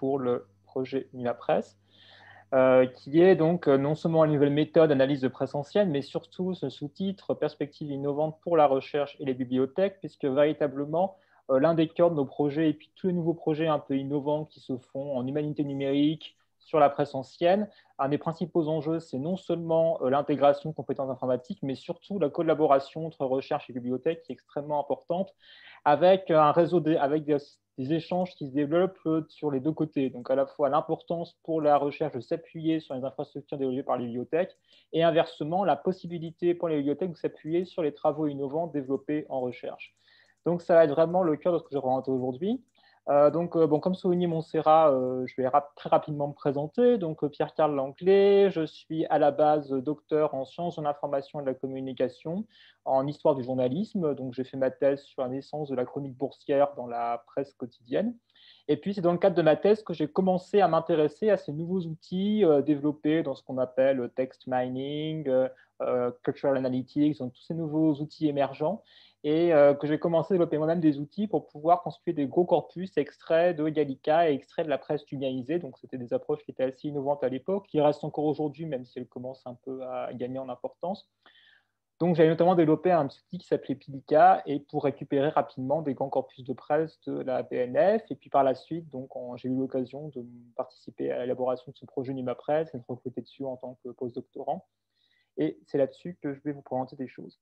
pour le projet Unimapresse, qui est donc non seulement une nouvelle méthode d'analyse de presse ancienne, mais surtout ce sous-titre Perspectives innovantes pour la recherche et les bibliothèques, puisque véritablement, l'un des cœurs de nos projets et puis tous les nouveaux projets un peu innovants qui se font en humanité numérique sur la presse ancienne, un des principaux enjeux, c'est non seulement l'intégration de compétences informatiques, mais surtout la collaboration entre recherche et bibliothèque qui est extrêmement importante, avec un réseau avec des échanges qui se développent sur les deux côtés. Donc à la fois l'importance pour la recherche de s'appuyer sur les infrastructures développées par les bibliothèques et inversement la possibilité pour les bibliothèques de s'appuyer sur les travaux innovants développés en recherche. Donc ça va être vraiment le cœur de ce que je vais présenter aujourd'hui. Bon, comme souligné Montserrat, je vais très rapidement me présenter. Donc, Pierre-Carl Langlais, je suis à la base docteur en sciences de l'information et de la communication, en histoire du journalisme. Donc, j'ai fait ma thèse sur la naissance de la chronique boursière dans la presse quotidienne. Et puis, c'est dans le cadre de ma thèse que j'ai commencé à m'intéresser à ces nouveaux outils développés dans ce qu'on appelle text mining, cultural analytics, donc tous ces nouveaux outils émergents et que j'ai commencé à développer moi-même des outils pour pouvoir constituer des gros corpus extraits de Gallica et extraits de la presse numérisée. Donc, c'était des approches qui étaient assez innovantes à l'époque, qui restent encore aujourd'hui, même si elles commencent un peu à gagner en importance. Donc, j'avais notamment développé un petit outil qui s'appelait Pilica et pour récupérer rapidement des grands corpus de presse de la BNF. Et puis par la suite, j'ai eu l'occasion de participer à l'élaboration de ce projet NumaPresse et de recruter dessus en tant que postdoctorant. Et c'est là-dessus que je vais vous présenter des choses.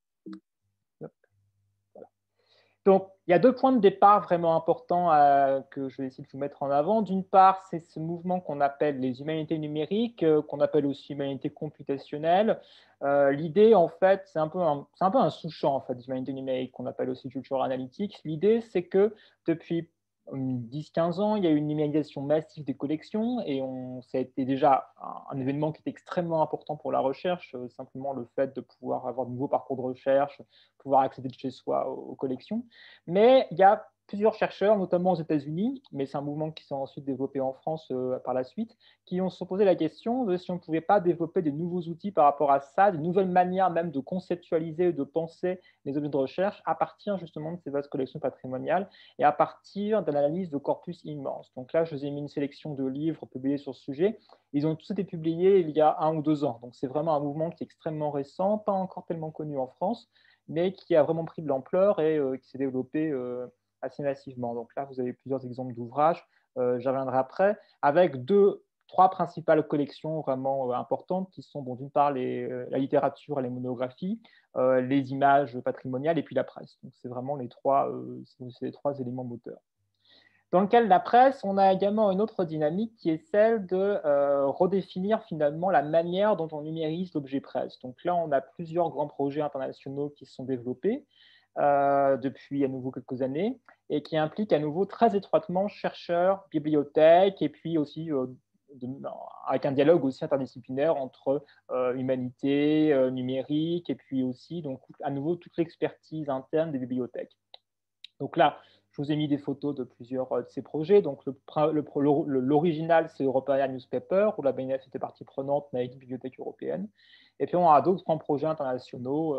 Donc, il y a deux points de départ vraiment importants que je vais essayer de vous mettre en avant. D'une part, c'est ce mouvement qu'on appelle les humanités numériques, qu'on appelle aussi humanités computationnelles. L'idée, en fait, c'est un peu un sous-champ en fait, des humanités numériques qu'on appelle aussi cultural analytics. L'idée, c'est que depuis 10-15 ans, il y a eu une numérisation massive des collections et ça a été déjà un événement qui est extrêmement important pour la recherche, simplement le fait de pouvoir avoir de nouveaux parcours de recherche, pouvoir accéder de chez soi aux collections. Mais il y a plusieurs chercheurs, notamment aux États-Unis, mais c'est un mouvement qui s'est ensuite développé en France par la suite, qui ont se posé la question de si on ne pouvait pas développer des nouveaux outils par rapport à ça, de nouvelles manières même de conceptualiser, de penser les objets de recherche à partir justement de ces vastes collections patrimoniales et à partir de l'analyse de corpus immenses. Donc là, je vous ai mis une sélection de livres publiés sur ce sujet. Ils ont tous été publiés il y a 1 ou 2 ans. Donc c'est vraiment un mouvement qui est extrêmement récent, pas encore tellement connu en France, mais qui a vraiment pris de l'ampleur et qui s'est développé assez massivement. Donc là, vous avez plusieurs exemples d'ouvrages, j'y reviendrai après, avec trois principales collections vraiment importantes qui sont d'une part la littérature et les monographies, les images patrimoniales et puis la presse. Donc c'est vraiment les trois éléments moteurs. Dans le cas de la presse, on a également une autre dynamique qui est celle de redéfinir finalement la manière dont on numérise l'objet presse. Donc là, on a plusieurs grands projets internationaux qui se sont développés depuis à nouveau quelques années et qui impliquent à nouveau très étroitement chercheurs, bibliothèques et puis aussi avec un dialogue aussi interdisciplinaire entre humanité, numérique et puis aussi donc à nouveau toute l'expertise interne des bibliothèques. Donc là, je vous ai mis des photos de plusieurs de ces projets. Donc, l'original, c'est European Newspaper, où la BNF était partie prenante, mais avec une bibliothèque européenne. Et puis, on a d'autres grands projets internationaux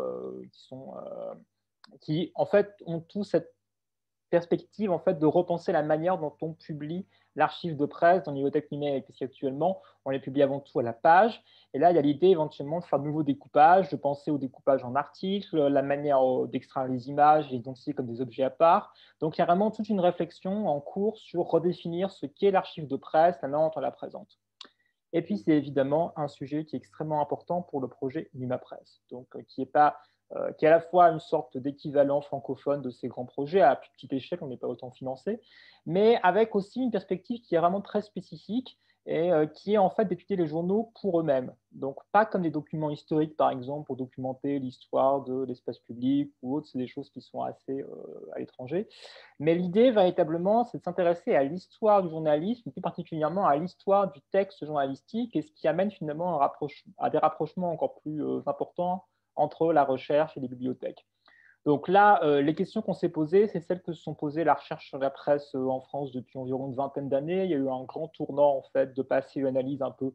qui, en fait, ont tous cette perspective en fait, de repenser la manière dont on publie l'archive de presse dans les bibliothèques numériques, puisqu'actuellement, on les publie avant tout à la page. Et là, il y a l'idée éventuellement de faire de nouveaux découpages, de penser au découpage en articles, la manière d'extraire les images et d'identifier comme des objets à part. Donc, il y a vraiment toute une réflexion en cours sur redéfinir ce qu'est l'archive de presse, la manière dont on la présente. Et puis, c'est évidemment un sujet qui est extrêmement important pour le projet NumaPresse, donc qui est à la fois une sorte d'équivalent francophone de ces grands projets, à plus petite échelle, on n'est pas autant financé, mais avec aussi une perspective qui est vraiment très spécifique et qui est en fait d'étudier les journaux pour eux-mêmes. Donc, pas comme des documents historiques, par exemple, pour documenter l'histoire de l'espace public ou autre, c'est des choses qui sont assez à l'étranger. Mais l'idée, véritablement, c'est de s'intéresser à l'histoire du journalisme, plus particulièrement à l'histoire du texte journalistique, et ce qui amène finalement à des rapprochements encore plus importants entre la recherche et les bibliothèques. Donc là, les questions qu'on s'est posées, c'est celles que se sont posées la recherche sur la presse en France depuis environ une vingtaine d'années. Il y a eu un grand tournant en fait, de passer une analyse un peu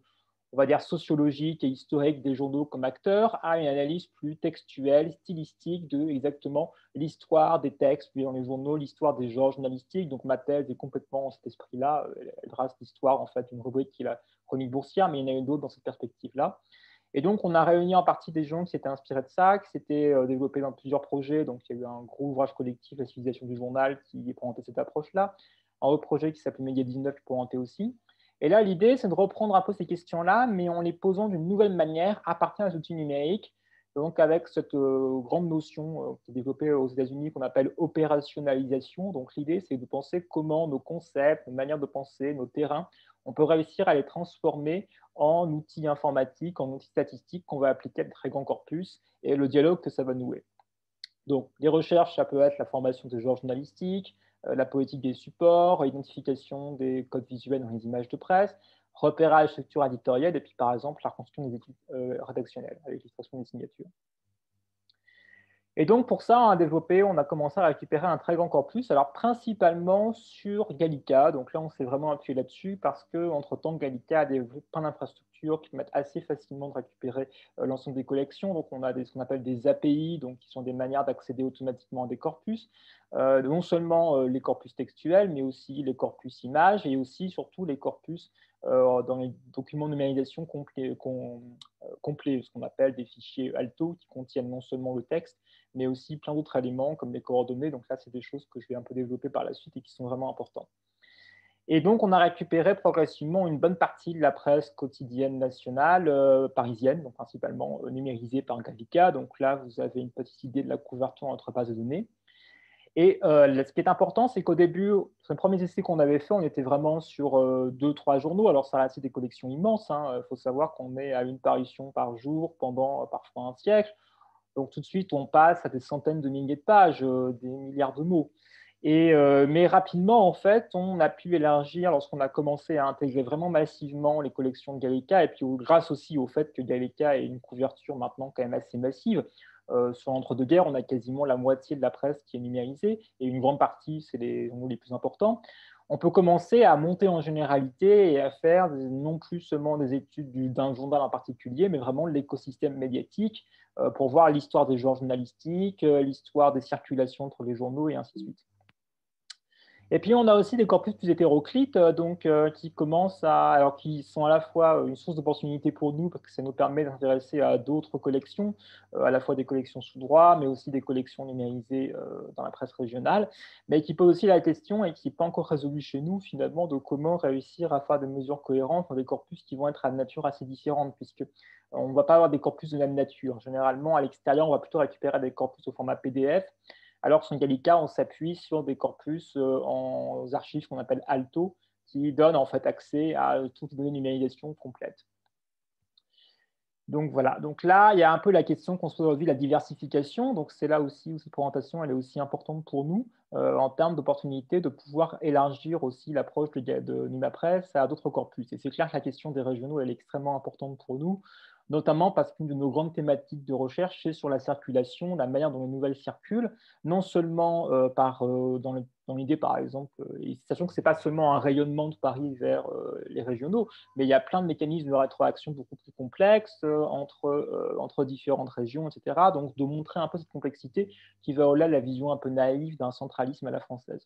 on va dire, sociologique et historique des journaux comme acteurs à une analyse plus textuelle, stylistique de exactement l'histoire des textes dans les journaux, l'histoire des genres journalistiques. Donc ma thèse est complètement dans cet esprit-là. Elle trace l'histoire, en fait, une rubrique qui est la chronique boursière, mais il y en a une autre dans cette perspective-là. Et donc, on a réuni en partie des gens qui s'étaient inspirés de ça, qui s'étaient développés dans plusieurs projets. Donc, il y a eu un gros ouvrage collectif, La civilisation du journal, qui présentait cette approche-là. Un autre projet qui s'appelait Média 19 qui présentait aussi. Et là, l'idée, c'est de reprendre un peu ces questions-là, mais en les posant d'une nouvelle manière à partir des outils numériques. Donc, avec cette grande notion qui est développée aux États-Unis qu'on appelle opérationnalisation. Donc, l'idée, c'est de penser comment nos concepts, nos manières de penser, nos terrains, on peut réussir à les transformer en outils informatiques, en outils statistiques qu'on va appliquer à de très grands corpus et le dialogue que ça va nouer. Donc, les recherches, ça peut être la formation des genres journalistiques, la politique des supports, identification des codes visuels dans les images de presse, repérage, structure éditoriale, et puis par exemple la reconstruction des équipes rédactionnelles avec l'illustration des signatures. Et donc, pour ça, on a développé, on a commencé à récupérer un très grand corpus, alors principalement sur Gallica. Donc là, on s'est vraiment appuyé là-dessus parce qu'entre-temps, Gallica a développé plein d'infrastructures qui permettent assez facilement de récupérer l'ensemble des collections. Donc, on a ce qu'on appelle des API, donc qui sont des manières d'accéder automatiquement à des corpus. Non seulement les corpus textuels, mais aussi les corpus images et aussi, surtout, les corpus dans les documents de numérisation complets, ce qu'on appelle des fichiers alto qui contiennent non seulement le texte, mais aussi plein d'autres éléments comme les coordonnées. Donc là, c'est des choses que je vais un peu développer par la suite et qui sont vraiment importantes. Et donc, on a récupéré progressivement une bonne partie de la presse quotidienne nationale, parisienne, donc principalement numérisée par Gallica. Donc là, vous avez une petite idée de la couverture entre bases de données. Et ce qui est important, c'est qu'au début, sur les premiers essais qu'on avait fait, on était vraiment sur 2-3 journaux. Alors, ça restait des collections immenses. Il faut savoir qu'on est à une parution par jour pendant parfois un siècle. Donc, tout de suite, on passe à des centaines de milliers de pages, des milliards de mots. Mais rapidement, en fait, on a pu élargir lorsqu'on a commencé à intégrer vraiment massivement les collections de Gallica, et puis grâce aussi au fait que Gallica ait une couverture maintenant quand même assez massive. Sur l'entre-deux-guerres, on a quasiment la moitié de la presse qui est numérisée, et une grande partie, c'est les journaux les plus importants. On peut commencer à monter en généralité et à faire non plus seulement des études d'un journal en particulier, mais vraiment l'écosystème médiatique pour voir l'histoire des genres journalistiques, l'histoire des circulations entre les journaux et ainsi de suite. Et puis, on a aussi des corpus plus hétéroclites, qui sont à la fois une source d'opportunité pour nous, parce que ça nous permet de s'intéresser à d'autres collections, à la fois des collections sous droit, mais aussi des collections numérisées dans la presse régionale, mais qui pose aussi la question, et qui n'est pas encore résolue chez nous, finalement, de comment réussir à faire des mesures cohérentes dans des corpus qui vont être à nature assez différente, puisque on ne va pas avoir des corpus de même nature. Généralement, à l'extérieur, on va plutôt récupérer des corpus au format PDF, alors sur Gallica, on s'appuie sur des corpus en archives qu'on appelle Alto, qui donnent en fait accès à toutes les données de numérisation complètes. Donc voilà, donc là, il y a un peu la question qu'on se pose aujourd'hui, la diversification. Donc c'est là aussi où cette présentation elle est aussi importante pour nous en termes d'opportunité de pouvoir élargir aussi l'approche de Numapresse à d'autres corpus. Et c'est clair que la question des régionaux elle est extrêmement importante pour nous, notamment parce qu'une de nos grandes thématiques de recherche, c'est sur la circulation, la manière dont les nouvelles circulent, non seulement dans l'idée, par exemple, sachant que ce n'est pas seulement un rayonnement de Paris vers les régionaux, mais il y a plein de mécanismes de rétroaction beaucoup plus complexes entre différentes régions, etc. Donc, de montrer un peu cette complexité qui va au-delà de la vision un peu naïve d'un centralisme à la française.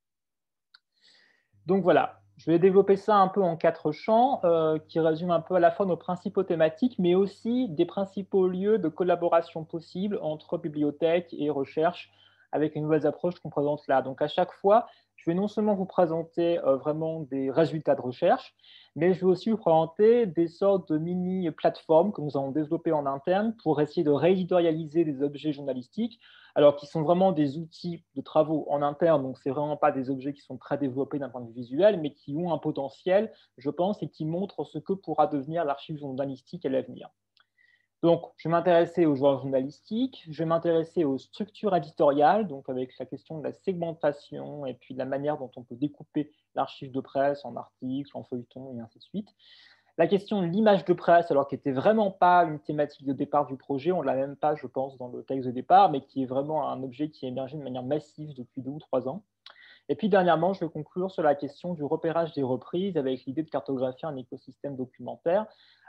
Donc voilà, je vais développer ça un peu en 4 champs qui résument un peu à la fois nos principaux thématiques, mais aussi des principaux lieux de collaboration possibles entre bibliothèques et recherche avec les nouvelles approches qu'on présente là. Donc à chaque fois, je vais non seulement vous présenter vraiment des résultats de recherche, mais je vais aussi vous présenter des sortes de mini-plateformes que nous avons développées en interne pour essayer de rééditorialiser des objets journalistiques, alors qui sont vraiment des outils de travaux en interne, donc ce n'est vraiment pas des objets qui sont très développés d'un point de vue visuel, mais qui ont un potentiel, je pense, et qui montrent ce que pourra devenir l'archive journalistique à l'avenir. Donc, je vais m'intéresser aux genres journalistiques, je vais m'intéresser aux structures éditoriales, donc avec la question de la segmentation et puis de la manière dont on peut découper l'archive de presse en articles, en feuilletons et ainsi de suite. La question de l'image de presse, alors qui n'était vraiment pas une thématique de départ du projet, on ne l'a même pas, je pense, dans le texte de départ, mais qui est vraiment un objet qui a émergé de manière massive depuis 2 ou 3 ans. Et puis, dernièrement, je vais conclure sur la question du repérage des reprises avec l'idée de cartographier un écosystème documentaire.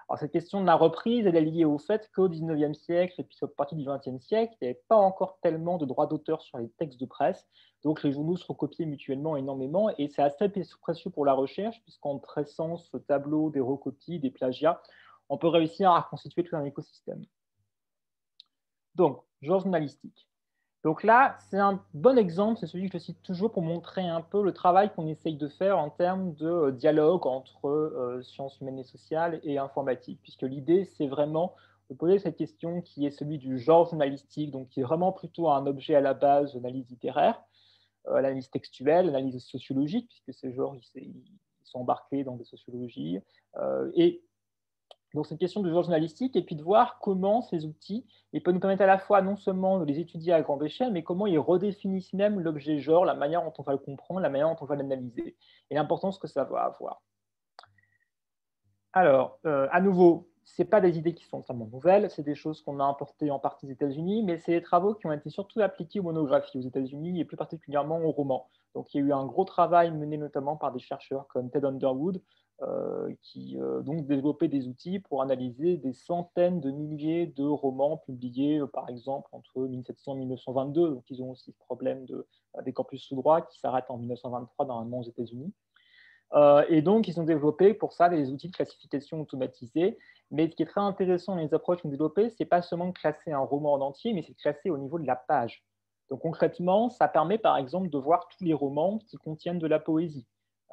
Alors, cette question de la reprise, elle est liée au fait qu'au 19e siècle et puis sur partie du 20e siècle, il n'y avait pas encore tellement de droits d'auteur sur les textes de presse. Donc, les journaux se recopiaient mutuellement énormément et c'est assez précieux pour la recherche puisqu'en tressant ce tableau des recopies, des plagiats, on peut réussir à reconstituer tout un écosystème. Donc, genre journalistique. Donc là, c'est un bon exemple, c'est celui que je cite toujours pour montrer un peu le travail qu'on essaye de faire en termes de dialogue entre sciences humaines et sociales et informatique, puisque l'idée, c'est vraiment de poser cette question qui est celui du genre journalistique, donc qui est vraiment plutôt un objet à la base d'analyse littéraire, analyse textuelle, analyse sociologique, puisque ces genres, ils sont embarqués dans des sociologies, et donc, c'est une question de genre journalistique et puis de voir comment ces outils ils peuvent nous permettre à la fois non seulement de les étudier à grande échelle, mais comment ils redéfinissent même l'objet genre, la manière dont on va le comprendre, la manière dont on va l'analyser et l'importance que ça va avoir. Alors, à nouveau, ce pas des idées qui sont totalement nouvelles, c'est des choses qu'on a importées en partie des États-Unis, mais c'est des travaux qui ont été surtout appliqués aux monographies aux États-Unis et plus particulièrement aux romans. Donc, il y a eu un gros travail mené notamment par des chercheurs comme Ted Underwood, qui donc développaient des outils pour analyser des centaines de milliers de romans publiés, par exemple, entre 1700 et 1922. Donc, ils ont aussi ce problème des corpus sous droit qui s'arrêtent en 1923 normalement aux États-Unis. Et donc, ils ont développé pour ça des outils de classification automatisés. Mais ce qui est très intéressant dans les approches qu'ils ont développées, ce n'est pas seulement de classer un roman en entier, mais c'est de classer au niveau de la page. Donc concrètement, ça permet par exemple de voir tous les romans qui contiennent de la poésie,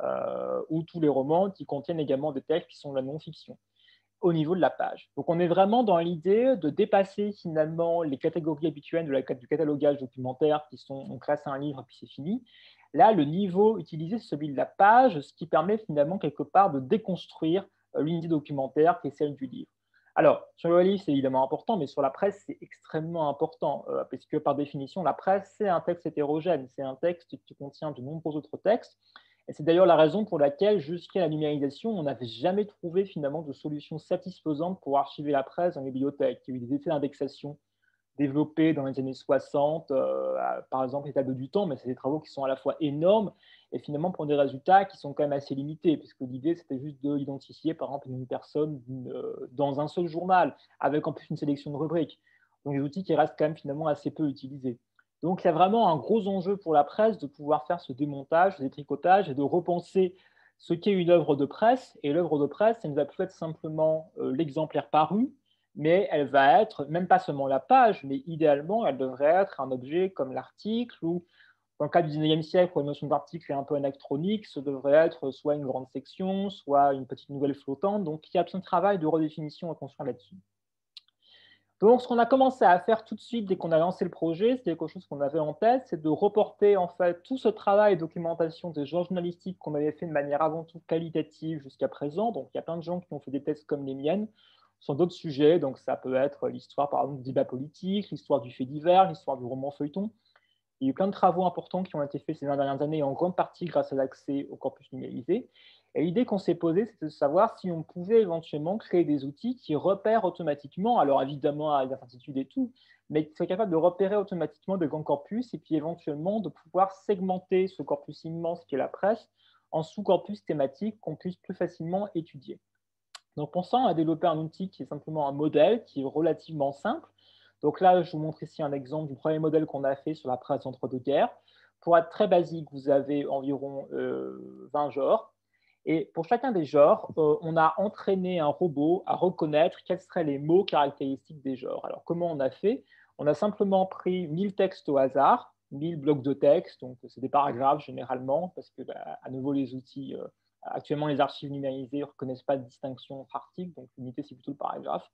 ou tous les romans qui contiennent également des textes qui sont de la non-fiction au niveau de la page. Donc on est vraiment dans l'idée de dépasser finalement les catégories habituelles du catalogage documentaire qui sont on classe un livre et puis c'est fini. Là, le niveau utilisé, c'est celui de la page, ce qui permet finalement quelque part de déconstruire l'unité documentaire qui est celle du livre. Alors, sur le livre, c'est évidemment important, mais sur la presse, c'est extrêmement important, parce que par définition, la presse, c'est un texte hétérogène, c'est un texte qui contient de nombreux autres textes, et c'est d'ailleurs la raison pour laquelle, jusqu'à la numérisation, on n'avait jamais trouvé finalement de solution satisfaisante pour archiver la presse dans les bibliothèques. Il y a eu des effets d'indexation développés dans les années 60, par exemple les tableaux du temps, mais c'est des travaux qui sont à la fois énormes et finalement pour des résultats qui sont quand même assez limités, puisque l'idée c'était juste d'identifier par exemple une personne dans un seul journal, avec en plus une sélection de rubriques. Donc des outils qui restent quand même finalement assez peu utilisés. Donc il y a vraiment un gros enjeu pour la presse de pouvoir faire ce démontage, ce détricotage et de repenser ce qu'est une œuvre de presse. Et l'œuvre de presse, ça ne va plus être simplement l'exemplaire paru, mais elle va être, même pas seulement la page, mais idéalement, elle devrait être un objet comme l'article, ou dans le cas du 19e siècle, où la notion d'article est un peu anachronique, ce devrait être soit une grande section, soit une petite nouvelle flottante. Donc, il y a besoin de travail de redéfinition et construire là-dessus. Donc, ce qu'on a commencé à faire tout de suite dès qu'on a lancé le projet, c'est quelque chose qu'on avait en tête, c'est de reporter en fait tout ce travail de documentation des genres journalistiques qu'on avait fait de manière avant tout qualitative jusqu'à présent. Donc, il y a plein de gens qui ont fait des thèses comme les miennes sur d'autres sujets. Donc, ça peut être l'histoire, par exemple, du débat politique, l'histoire du fait divers, l'histoire du roman feuilleton. Il y a eu plein de travaux importants qui ont été faits ces 20 dernières années, en grande partie grâce à l'accès au corpus numérisé. Et l'idée qu'on s'est posée, c'est de savoir si on pouvait éventuellement créer des outils qui repèrent automatiquement, alors évidemment à des incertitudes et tout, mais qui soient capables de repérer automatiquement des grands corpus et puis éventuellement de pouvoir segmenter ce corpus immense qui est la presse en sous-corpus thématiques qu'on puisse plus facilement étudier. Donc pour ça, on a développé un outil qui est simplement un modèle qui est relativement simple. Donc là, je vous montre ici un exemple du premier modèle qu'on a fait sur la presse entre-deux-guerres. Pour être très basique, vous avez environ 20 genres. Et pour chacun des genres, on a entraîné un robot à reconnaître quels seraient les mots caractéristiques des genres. Alors comment on a fait? On a simplement pris 1000 textes au hasard, 1000 blocs de texte, donc c'est des paragraphes généralement, parce que à nouveau les outils actuellement, les archives numérisées ne reconnaissent pas de distinction entre articles, donc l'unité, c'est plutôt le paragraphe.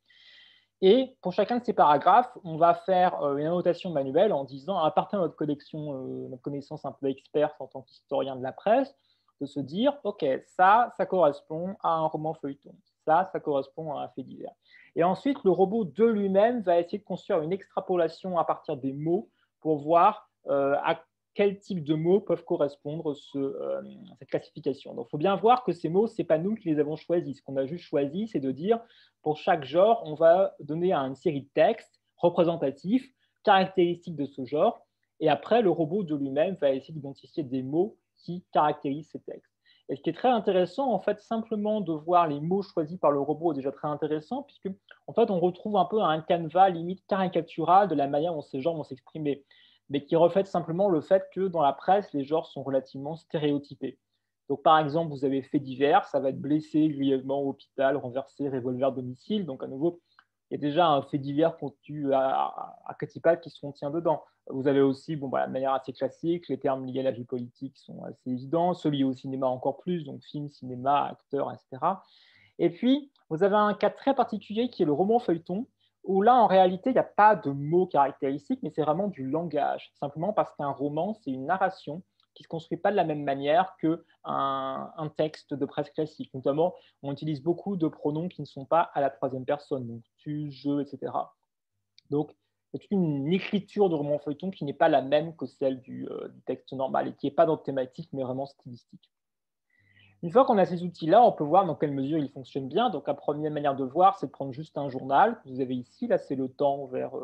Et pour chacun de ces paragraphes, on va faire une annotation manuelle en disant, à partir de notre collection, notre connaissance un peu experte en tant qu'historien de la presse, de se dire, OK, ça correspond à un roman feuilleton. Ça correspond à un fait divers. Et ensuite, le robot de lui-même va essayer de construire une extrapolation à partir des mots pour voir à quel type de mots peuvent correspondre cette classification. Donc, il faut bien voir que ces mots, ce n'est pas nous qui les avons choisis. Ce qu'on a juste choisi, c'est de dire, pour chaque genre, on va donner une série de textes représentatifs, caractéristiques de ce genre, et après, le robot de lui-même va essayer d'identifier des mots qui caractérisent ces textes. Et ce qui est très intéressant, en fait, simplement de voir les mots choisis par le robot est déjà très intéressant, puisque en fait, on retrouve un peu un canevas limite caricatural de la manière dont ces genres vont s'exprimer, mais qui reflète simplement le fait que dans la presse, les genres sont relativement stéréotypés. Donc, par exemple, vous avez fait divers, ça va être blessé grièvement au hôpital, renversé, revolver domicile. Donc, à nouveau, il y a déjà un fait divers contenu archétypal qui se contient dedans. Vous avez aussi, bon, bah, de manière assez classique, les termes liés à la vie politique sont assez évidents, ceux liés au cinéma encore plus, donc film, cinéma, acteurs, etc. Et puis, vous avez un cas très particulier qui est le roman feuilleton, où là, en réalité, il n'y a pas de mots caractéristiques, mais c'est vraiment du langage. Simplement parce qu'un roman, c'est une narration qui ne se construit pas de la même manière qu'un texte de presse classique. Notamment, on utilise beaucoup de pronoms qui ne sont pas à la troisième personne, donc tu, je, etc. Donc, c'est une écriture de roman feuilleton qui n'est pas la même que celle du texte normal et qui n'est pas dans thématique, mais vraiment stylistique. Une fois qu'on a ces outils-là, on peut voir dans quelle mesure ils fonctionnent bien. Donc, la première manière de voir, c'est de prendre juste un journal que vous avez ici. Là, c'est le temps vers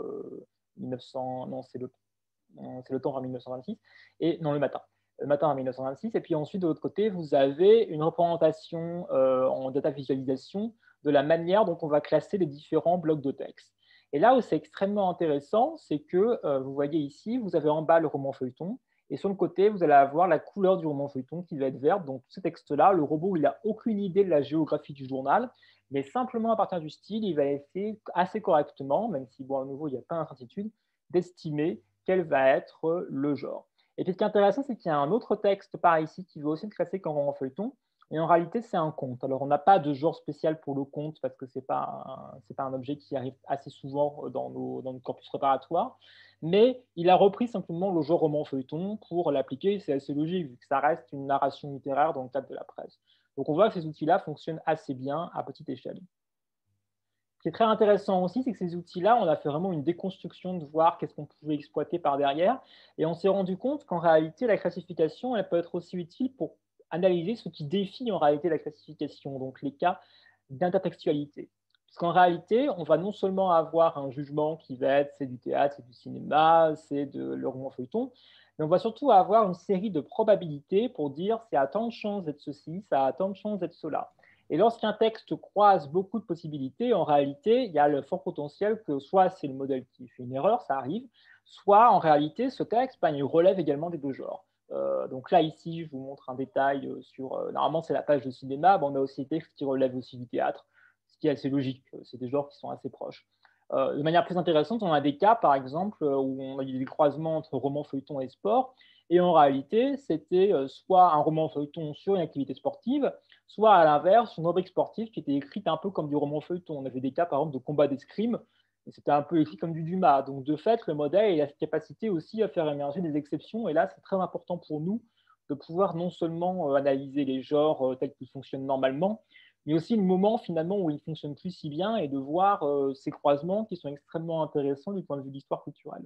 1900, non, c'est le temps vers 1926, et non, le matin à 1926. Et puis ensuite, de l'autre côté, vous avez une représentation en data visualisation de la manière dont on va classer les différents blocs de texte. Et là où c'est extrêmement intéressant, c'est que vous voyez ici, vous avez en bas le roman feuilleton, et sur le côté, vous allez avoir la couleur du roman feuilleton qui va être verte. Donc, ce texte-là, le robot, il n'a aucune idée de la géographie du journal, mais simplement à partir du style, il va essayer assez correctement, même si, bon, à nouveau, il n'y a pas d'incertitude, d'estimer quel va être le genre. Et puis, ce qui est intéressant, c'est qu'il y a un autre texte par ici qui veut aussi être classé comme roman feuilleton, et en réalité, c'est un conte. Alors, on n'a pas de genre spécial pour le conte parce que ce n'est pas un objet qui arrive assez souvent dans nos corpus préparatoires, mais il a repris simplement le genre roman feuilleton pour l'appliquer. C'est assez logique vu que ça reste une narration littéraire dans le cadre de la presse. Donc, on voit que ces outils-là fonctionnent assez bien à petite échelle. Ce qui est très intéressant aussi, c'est que ces outils-là, on a fait vraiment une déconstruction de voir qu'est-ce qu'on pouvait exploiter par derrière. Et on s'est rendu compte qu'en réalité, la classification, elle peut être aussi utile pour analyser ce qui défie en réalité la classification, donc les cas d'intertextualité. Puisqu'en réalité, on va non seulement avoir un jugement qui va être c'est du théâtre, c'est du cinéma, c'est de le roman feuilleton, mais on va surtout avoir une série de probabilités pour dire c'est à tant de chances d'être ceci, ça a tant de chances d'être cela. Et lorsqu'un texte croise beaucoup de possibilités, en réalité, il y a le fort potentiel que soit c'est le modèle qui fait une erreur, ça arrive, soit en réalité, ce texte, il relève également des deux genres. Donc là, ici, je vous montre un détail sur, normalement, c'est la page de cinéma, mais on a aussi des textes qui relèvent aussi du théâtre, ce qui est assez logique, c'est des genres qui sont assez proches. De manière plus intéressante, on a des cas, par exemple, où on a eu des croisements entre roman, feuilleton et sport, et en réalité, c'était soit un roman feuilleton sur une activité sportive, soit à l'inverse, une rubrique sportive qui était écrite un peu comme du roman feuilleton. On avait des cas, par exemple, de combat d'escrime, et c'était un peu écrit comme du Dumas. Donc, de fait, le modèle a la capacité aussi à faire émerger des exceptions, et là, c'est très important pour nous de pouvoir non seulement analyser les genres tels qu'ils fonctionnent normalement, mais aussi le moment finalement où ils ne fonctionnent plus si bien et de voir ces croisements qui sont extrêmement intéressants du point de vue de l'histoire culturelle.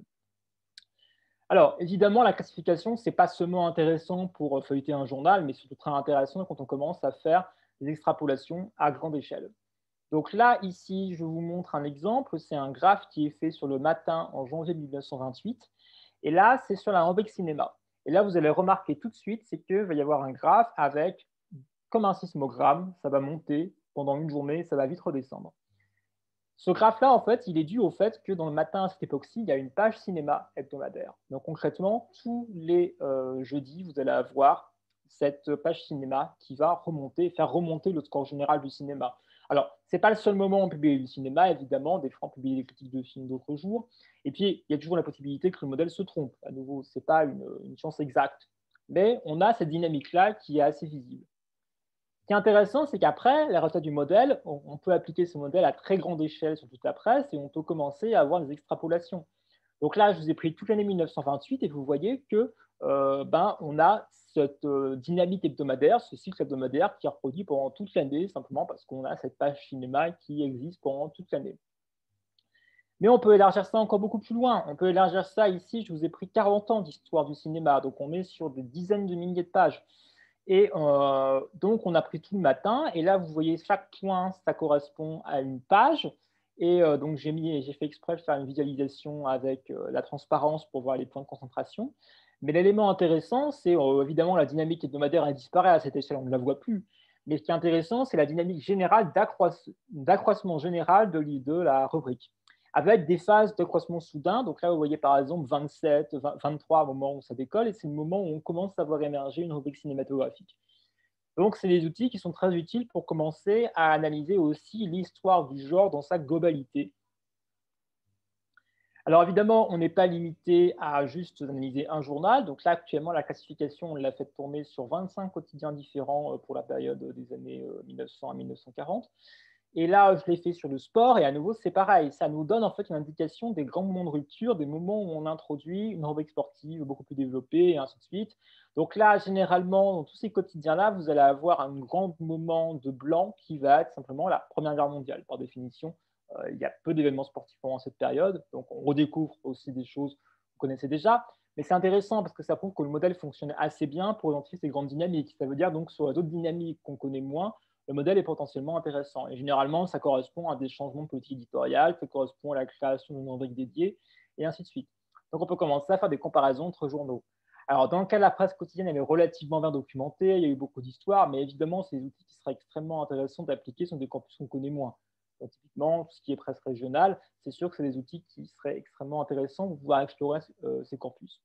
Alors, évidemment, la classification, ce n'est pas seulement intéressant pour feuilleter un journal, mais surtout très intéressant quand on commence à faire des extrapolations à grande échelle. Donc là, ici, je vous montre un exemple. C'est un graphe qui est fait sur le Matin en janvier 1928. Et là, c'est sur la rubrique cinéma. Et là, vous allez remarquer tout de suite, c'est qu'il va y avoir un graphe avec, comme un sismogramme, ça va monter pendant une journée, ça va vite redescendre. Ce graphe-là, en fait, il est dû au fait que dans le Matin à cette époque-ci, il y a une page cinéma hebdomadaire. Donc concrètement, tous les jeudis, vous allez avoir cette page cinéma qui va remonter, faire remonter le score général du cinéma. Alors, ce n'est pas le seul moment où on publie du cinéma, évidemment. Des fois, on publie des critiques de films d'autres jours. Et puis, il y a toujours la possibilité que le modèle se trompe. À nouveau, ce n'est pas une science exacte. Mais on a cette dynamique-là qui est assez visible. Ce qui est intéressant, c'est qu'après, les résultats du modèle, on peut appliquer ce modèle à très grande échelle sur toute la presse et on peut commencer à avoir des extrapolations. Donc là, je vous ai pris toute l'année 1928 et vous voyez que on a cette dynamique hebdomadaire, ce cycle hebdomadaire qui est reproduit pendant toute l'année, simplement parce qu'on a cette page cinéma qui existe pendant toute l'année. Mais on peut élargir ça encore beaucoup plus loin. On peut élargir ça ici, je vous ai pris 40 ans d'histoire du cinéma, donc on est sur des dizaines de milliers de pages. Et donc, on a pris tout le matin. Et là, vous voyez, chaque point, ça correspond à une page. Et donc, j'ai fait exprès de faire une visualisation avec la transparence pour voir les points de concentration. Mais l'élément intéressant, c'est évidemment la dynamique hebdomadaire, elle disparaît à cette échelle, on ne la voit plus. Mais ce qui est intéressant, c'est la dynamique générale d'accroissement général de la rubrique, avec des phases d'accroissement soudain. Donc là, vous voyez par exemple 27, 23 au moment où ça décolle, et c'est le moment où on commence à voir émerger une rubrique cinématographique. Donc, c'est des outils qui sont très utiles pour commencer à analyser aussi l'histoire du genre dans sa globalité. Alors évidemment, on n'est pas limité à juste analyser un journal. Donc là, actuellement, la classification, on l'a fait tourner sur 25 quotidiens différents pour la période des années 1900 à 1940. Et là, je l'ai fait sur le sport, et à nouveau, c'est pareil. Ça nous donne en fait une indication des grands moments de rupture, des moments où on introduit une rubrique sportive beaucoup plus développée, et ainsi de suite. Donc là, généralement, dans tous ces quotidiens-là, vous allez avoir un grand moment de blanc qui va être simplement la Première Guerre mondiale. Par définition, il y a peu d'événements sportifs pendant cette période, donc on redécouvre aussi des choses que vous connaissez déjà. Mais c'est intéressant parce que ça prouve que le modèle fonctionne assez bien pour identifier ces grandes dynamiques. Ça veut dire donc sur d'autres dynamiques qu'on connaît moins, le modèle est potentiellement intéressant. Et généralement, ça correspond à des changements de politique éditoriale, ça correspond à la création d'une rubrique dédiée, et ainsi de suite. Donc, on peut commencer à faire des comparaisons entre journaux. Alors, dans le cas de la presse quotidienne, elle est relativement bien documentée, il y a eu beaucoup d'histoires, mais évidemment, c'est des outils qui seraient extrêmement intéressants d'appliquer sur des corpus qu'on connaît moins. Donc, typiquement, tout ce qui est presse régionale, c'est sûr que c'est des outils qui seraient extrêmement intéressants pour pouvoir explorer ces corpus.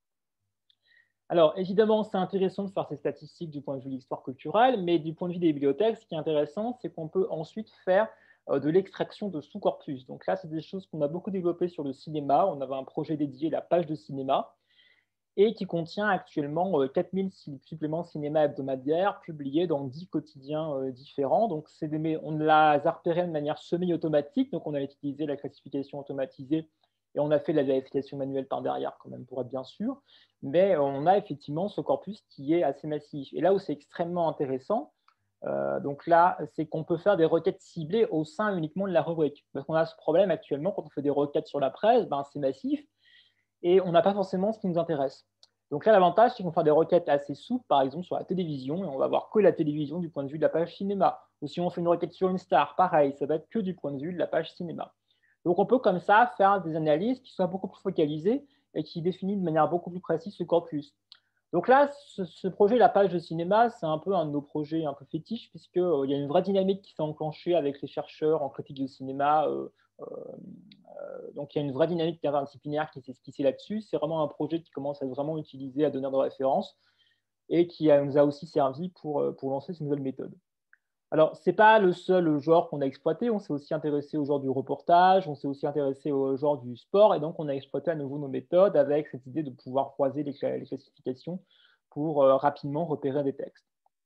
Alors, évidemment, c'est intéressant de faire ces statistiques du point de vue de l'histoire culturelle, mais du point de vue des bibliothèques, ce qui est intéressant, c'est qu'on peut ensuite faire de l'extraction de sous-corpus. Donc là, c'est des choses qu'on a beaucoup développées sur le cinéma. On avait un projet dédié, la page de cinéma, et qui contient actuellement 4000 suppléments cinéma hebdomadaires publiés dans 10 quotidiens différents. Donc, on les a repérés de manière semi-automatique, donc on a utilisé la classification automatisée et on a fait la vérification manuelle par derrière quand même pour être bien sûr, mais on a effectivement ce corpus qui est assez massif. Et là où c'est extrêmement intéressant, donc là, c'est qu'on peut faire des requêtes ciblées au sein uniquement de la rubrique. Parce qu'on a ce problème actuellement, quand on fait des requêtes sur la presse, ben, c'est massif, et on n'a pas forcément ce qui nous intéresse. Donc là, l'avantage, c'est qu'on fait des requêtes assez souples, par exemple sur la télévision, et on va voir que la télévision du point de vue de la page cinéma. Ou si on fait une requête sur une star, pareil, ça va être que du point de vue de la page cinéma. Donc on peut comme ça faire des analyses qui soient beaucoup plus focalisées et qui définissent de manière beaucoup plus précise ce corpus. Donc là, ce projet, la page de cinéma, c'est un peu un de nos projets un peu fétiches, puisqu'il y a une vraie dynamique qui s'est enclenchée avec les chercheurs en critique de cinéma. Donc il y a une vraie dynamique interdisciplinaire qui s'est esquissée là-dessus. C'est vraiment un projet qui commence à être vraiment utilisé, à donner de référence, et qui nous a aussi servi pour lancer ces nouvelles méthodes. Alors, ce n'est pas le seul genre qu'on a exploité. On s'est aussi intéressé au genre du reportage, on s'est aussi intéressé au genre du sport, et donc on a exploité à nouveau nos méthodes avec cette idée de pouvoir croiser les classifications pour rapidement repérer des textes.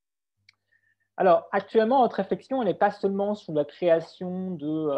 Alors, actuellement, notre réflexion, elle n'est pas seulement sur la création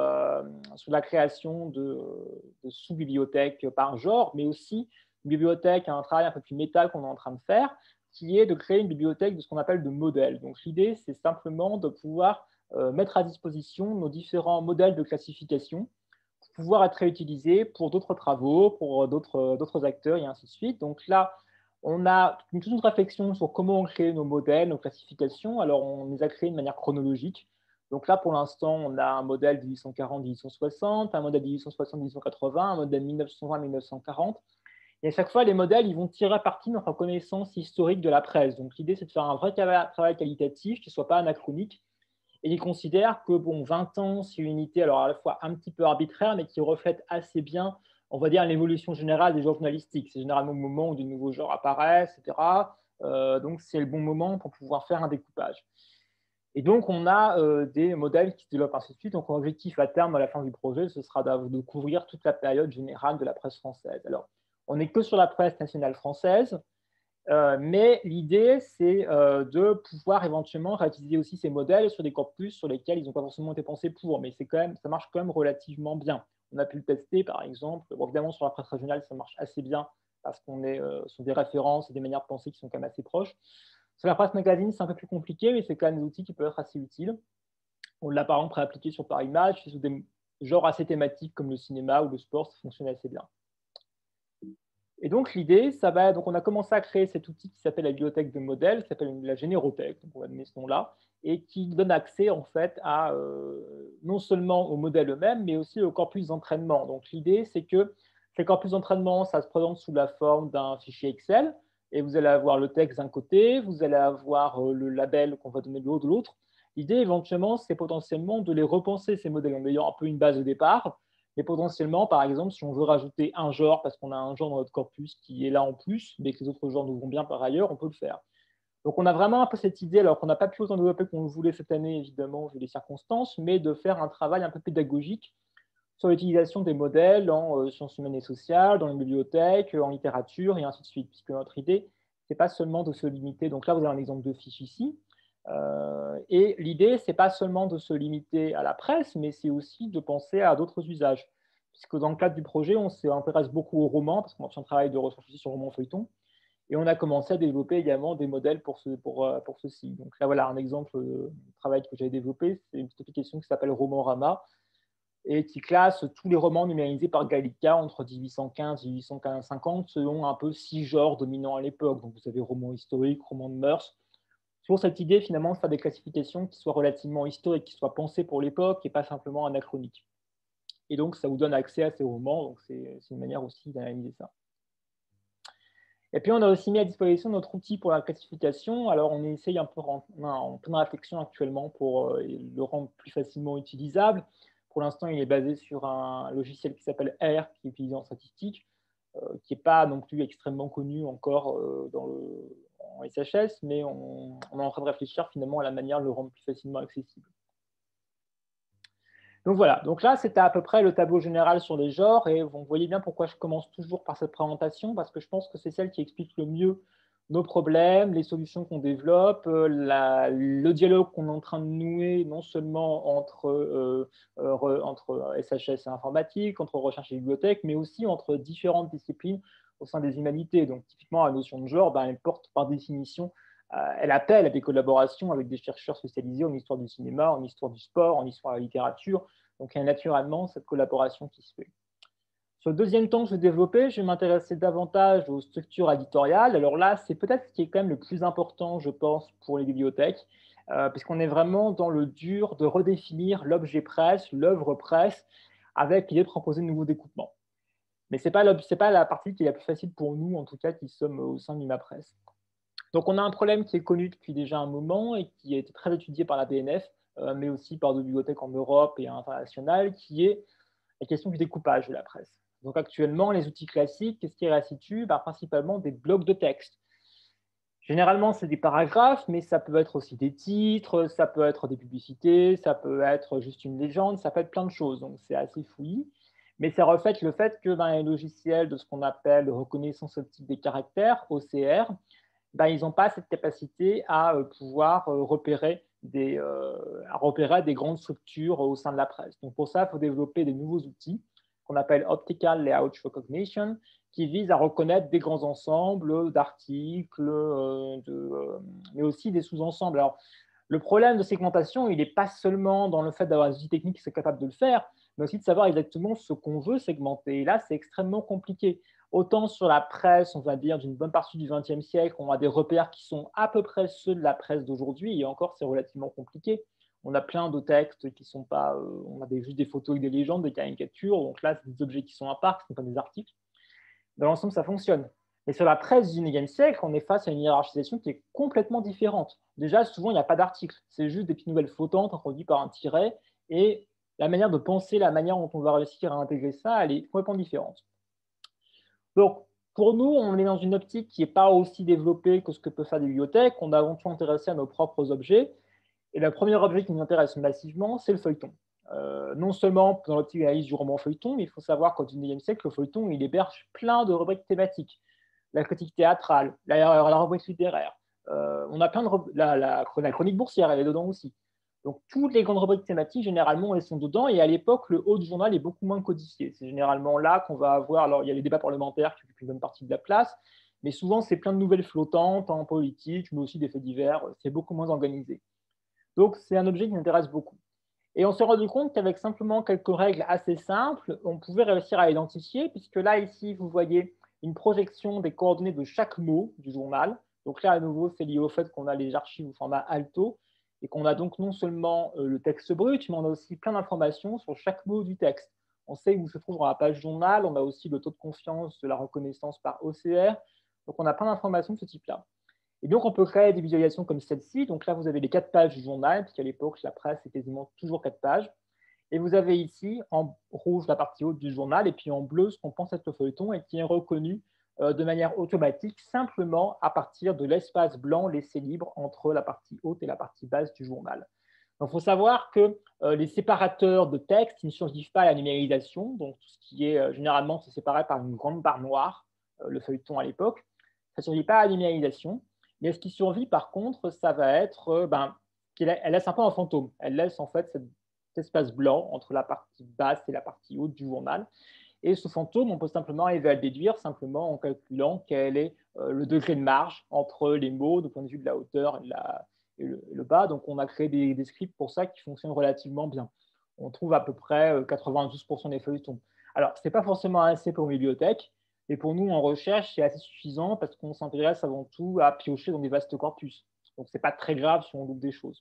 de sous-bibliothèques par genre, mais aussi une bibliothèque, un travail un peu plus méta qu'on est en train de faire, qui est de créer une bibliothèque de ce qu'on appelle de modèles. Donc, l'idée, c'est simplement de pouvoir mettre à disposition nos différents modèles de classification pour pouvoir être réutilisés pour d'autres travaux, pour d'autres acteurs, et ainsi de suite. Donc là, on a toute une réflexion sur comment on crée nos modèles, nos classifications. Alors, on les a créés de manière chronologique. Donc là, pour l'instant, on a un modèle 1840-1860, un modèle 1860-1880, un modèle 1920-1940. Et à chaque fois, les modèles, ils vont tirer parti de notre connaissance historique de la presse. Donc l'idée, c'est de faire un vrai travail qualitatif qui ne soit pas anachronique. Et ils considèrent que bon, 20 ans, c'est une unité alors à la fois un petit peu arbitraire, mais qui reflète assez bien, on va dire, l'évolution générale des genres journalistiques. C'est généralement le moment où de nouveaux genres apparaissent, etc. Donc, c'est le bon moment pour pouvoir faire un découpage. Et donc, on a des modèles qui se développent ainsi de suite. Donc, l'objectif à terme, à la fin du projet, ce sera de couvrir toute la période générale de la presse française. Alors, on n'est que sur la presse nationale française. Mais l'idée, c'est de pouvoir éventuellement réutiliser aussi ces modèles sur des corpus sur lesquels ils n'ont pas forcément été pensés pour, mais ça marche quand même relativement bien. On a pu le tester, par exemple. Bon, évidemment, sur la presse régionale, ça marche assez bien parce qu'on est sur des références et des manières de penser qui sont quand même assez proches. Sur la presse magazine, c'est un peu plus compliqué, mais c'est quand même des outils qui peuvent être assez utiles. On l'a par exemple préappliqué sur Paris Match, sur des genres assez thématiques comme le cinéma ou le sport, ça fonctionne assez bien. Et donc, l'idée, donc on a commencé à créer cet outil qui s'appelle la bibliothèque de modèles, qui s'appelle la générothèque, donc on va donner ce nom-là, et qui donne accès en fait à non seulement aux modèles eux-mêmes, mais aussi au corpus d'entraînement. Donc, l'idée, c'est que ces corpus d'entraînement, ça se présente sous la forme d'un fichier Excel. et vous allez avoir le texte d'un côté, vous allez avoir le label qu'on va donner de l'autre. L'idée, éventuellement, c'est potentiellement de les repenser, ces modèles, en ayant un peu une base de départ, mais potentiellement, par exemple, si on veut rajouter un genre, parce qu'on a un genre dans notre corpus qui est là en plus, mais que les autres genres nous vont bien par ailleurs, on peut le faire. Donc, on a vraiment un peu cette idée, alors qu'on n'a pas pu autant développer qu'on le voulait cette année, évidemment, vu les circonstances, mais de faire un travail un peu pédagogique sur l'utilisation des modèles en sciences humaines et sociales, dans les bibliothèques, en littérature, et ainsi de suite. Puisque notre idée, ce n'est pas seulement de se limiter. Donc là, vous avez un exemple de fiche ici. Et l'idée, ce n'est pas seulement de se limiter à la presse, mais c'est aussi de penser à d'autres usages. Puisque dans le cadre du projet, on s'intéresse beaucoup aux romans, parce qu'on a fait un travail de recherche sur roman feuilleton. Et on a commencé à développer également des modèles pour ceci. Donc là, voilà un exemple de travail que j'ai développé. C'est une petite application qui s'appelle Romanrama, et qui classe tous les romans numérisés par Gallica entre 1815 et 1850 selon un peu 6 genres dominants à l'époque. Donc vous avez roman historique, roman de mœurs. Toujours cette idée finalement de faire des classifications qui soient relativement historiques, qui soient pensées pour l'époque et pas simplement anachroniques. Et donc ça vous donne accès à ces romans, donc c'est une manière aussi d'analyser ça. Et puis on a aussi mis à disposition notre outil pour la classification. Alors on essaye un peu en pleine réflexion actuellement pour le rendre plus facilement utilisable. Pour l'instant, il est basé sur un logiciel qui s'appelle R, qui est utilisé en statistique, qui n'est pas non plus extrêmement connu encore en SHS, mais on est en train de réfléchir finalement à la manière de le rendre plus facilement accessible. Donc voilà, donc là c'était à peu près le tableau général sur les genres, et vous voyez bien pourquoi je commence toujours par cette présentation, parce que je pense que c'est celle qui explique le mieux nos problèmes, les solutions qu'on développe, le dialogue qu'on est en train de nouer, non seulement entre SHS et informatique, entre recherche et bibliothèque, mais aussi entre différentes disciplines au sein des humanités. Donc typiquement, la notion de genre, ben, elle porte par définition, elle appelle à des collaborations avec des chercheurs spécialisés en histoire du cinéma, en histoire du sport, en histoire de la littérature. Donc il y a naturellement cette collaboration qui se fait. Sur le deuxième temps que je vais développer, je vais m'intéresser davantage aux structures éditoriales. Alors là, c'est peut-être ce qui est quand même le plus important, je pense, pour les bibliothèques, puisqu'on est vraiment dans le dur de redéfinir l'objet presse, l'œuvre presse, avec l'idée de proposer de nouveaux découpements. Mais ce n'est pas la partie qui est la plus facile pour nous, en tout cas, qui sommes au sein d'ImaPresse. Donc, on a un problème qui est connu depuis déjà un moment et qui a été très étudié par la BNF, mais aussi par d'autres bibliothèques en Europe et à l'international, qui est la question du découpage de la presse. Donc, actuellement, les outils classiques, qu'est-ce qui restitue? Principalement des blocs de texte. Généralement, c'est des paragraphes, mais ça peut être aussi des titres, ça peut être des publicités, ça peut être juste une légende, ça peut être plein de choses. Donc, c'est assez fouillis. Mais ça reflète le fait que dans les logiciels de ce qu'on appelle reconnaissance optique des caractères, OCR, ils n'ont pas cette capacité à pouvoir repérer des grandes structures au sein de la presse. Donc pour ça, il faut développer des nouveaux outils qu'on appelle Optical Layout Recognition, qui visent à reconnaître des grands ensembles d'articles, mais aussi des sous-ensembles. Alors, le problème de segmentation, il n'est pas seulement dans le fait d'avoir des outils techniques qui sont capables de le faire, mais aussi de savoir exactement ce qu'on veut segmenter. Et là, c'est extrêmement compliqué. Autant sur la presse, on va dire, d'une bonne partie du XXe siècle, on a des repères qui sont à peu près ceux de la presse d'aujourd'hui, et encore, c'est relativement compliqué. On a plein de textes qui ne sont pas... on a juste des photos avec des légendes, des caricatures, donc là, c'est des objets qui sont à part, ce ne sont pas des articles. Dans l'ensemble, ça fonctionne. Mais sur la presse du XIXe siècle, on est face à une hiérarchisation qui est complètement différente. Déjà, souvent, il n'y a pas d'article. C'est juste des petites nouvelles flottantes introduites par un tiret, et la manière de penser, la manière dont on va réussir à intégrer ça, elle est complètement différente. Donc, pour nous, on est dans une optique qui n'est pas aussi développée que ce que peuvent faire des bibliothèques. On a avant tout intéressé à nos propres objets. Et le premier objet qui nous intéresse massivement, c'est le feuilleton. Non seulement dans l'optique d'analyse du roman feuilleton, mais il faut savoir qu'au XIXe siècle, le feuilleton, il héberge plein de rubriques thématiques. La critique théâtrale, la rubrique littéraire. On a plein de la chronique boursière, elle est dedans aussi. Donc, toutes les grandes rubriques thématiques, généralement, elles sont dedans. Et à l'époque, le haut du journal est beaucoup moins codifié. C'est généralement là qu'on va avoir... Alors, il y a les débats parlementaires qui occupent une bonne partie de la place, mais souvent, c'est plein de nouvelles flottantes en politique, mais aussi des faits divers. C'est beaucoup moins organisé. Donc, c'est un objet qui m'intéresse beaucoup. Et on s'est rendu compte qu'avec simplement quelques règles assez simples, on pouvait réussir à identifier, puisque là, ici, vous voyez une projection des coordonnées de chaque mot du journal. Donc là, à nouveau, c'est lié au fait qu'on a les archives au format alto, et qu'on a donc non seulement le texte brut, mais on a aussi plein d'informations sur chaque mot du texte. On sait où se trouve dans la page journal, on a aussi le taux de confiance de la reconnaissance par OCR, Donc, on a plein d'informations de ce type-là. Et donc, on peut créer des visualisations comme celle-ci. Donc là, vous avez les 4 pages du journal, puisqu'à l'époque, la presse, c'est quasiment toujours 4 pages. Et vous avez ici, en rouge, la partie haute du journal, et puis en bleu, ce qu'on pense être le feuilleton, et qui est reconnu de manière automatique, simplement à partir de l'espace blanc laissé libre entre la partie haute et la partie basse du journal. Donc, il faut savoir que les séparateurs de texte ne survivent pas à la numérisation. Donc, tout ce qui est généralement, c'est séparé par une grande barre noire, le feuilleton à l'époque. Ça ne survit pas à la numérisation. Mais ce qui survit, par contre, ça va être elle laisse un peu un fantôme. Elle laisse en fait cet espace blanc entre la partie basse et la partie haute du journal. Et ce fantôme, on peut simplement arriver à le déduire simplement en calculant quel est le degré de marge entre les mots du point de vue de la hauteur et le bas. Donc, on a créé des scripts pour ça qui fonctionnent relativement bien. On trouve à peu près 92% des feuilletons. Alors, ce n'est pas forcément assez pour une bibliothèque, mais pour nous, en recherche, c'est assez suffisant parce qu'on s'intéresse avant tout à piocher dans des vastes corpus. Donc, ce n'est pas très grave si on loupe des choses.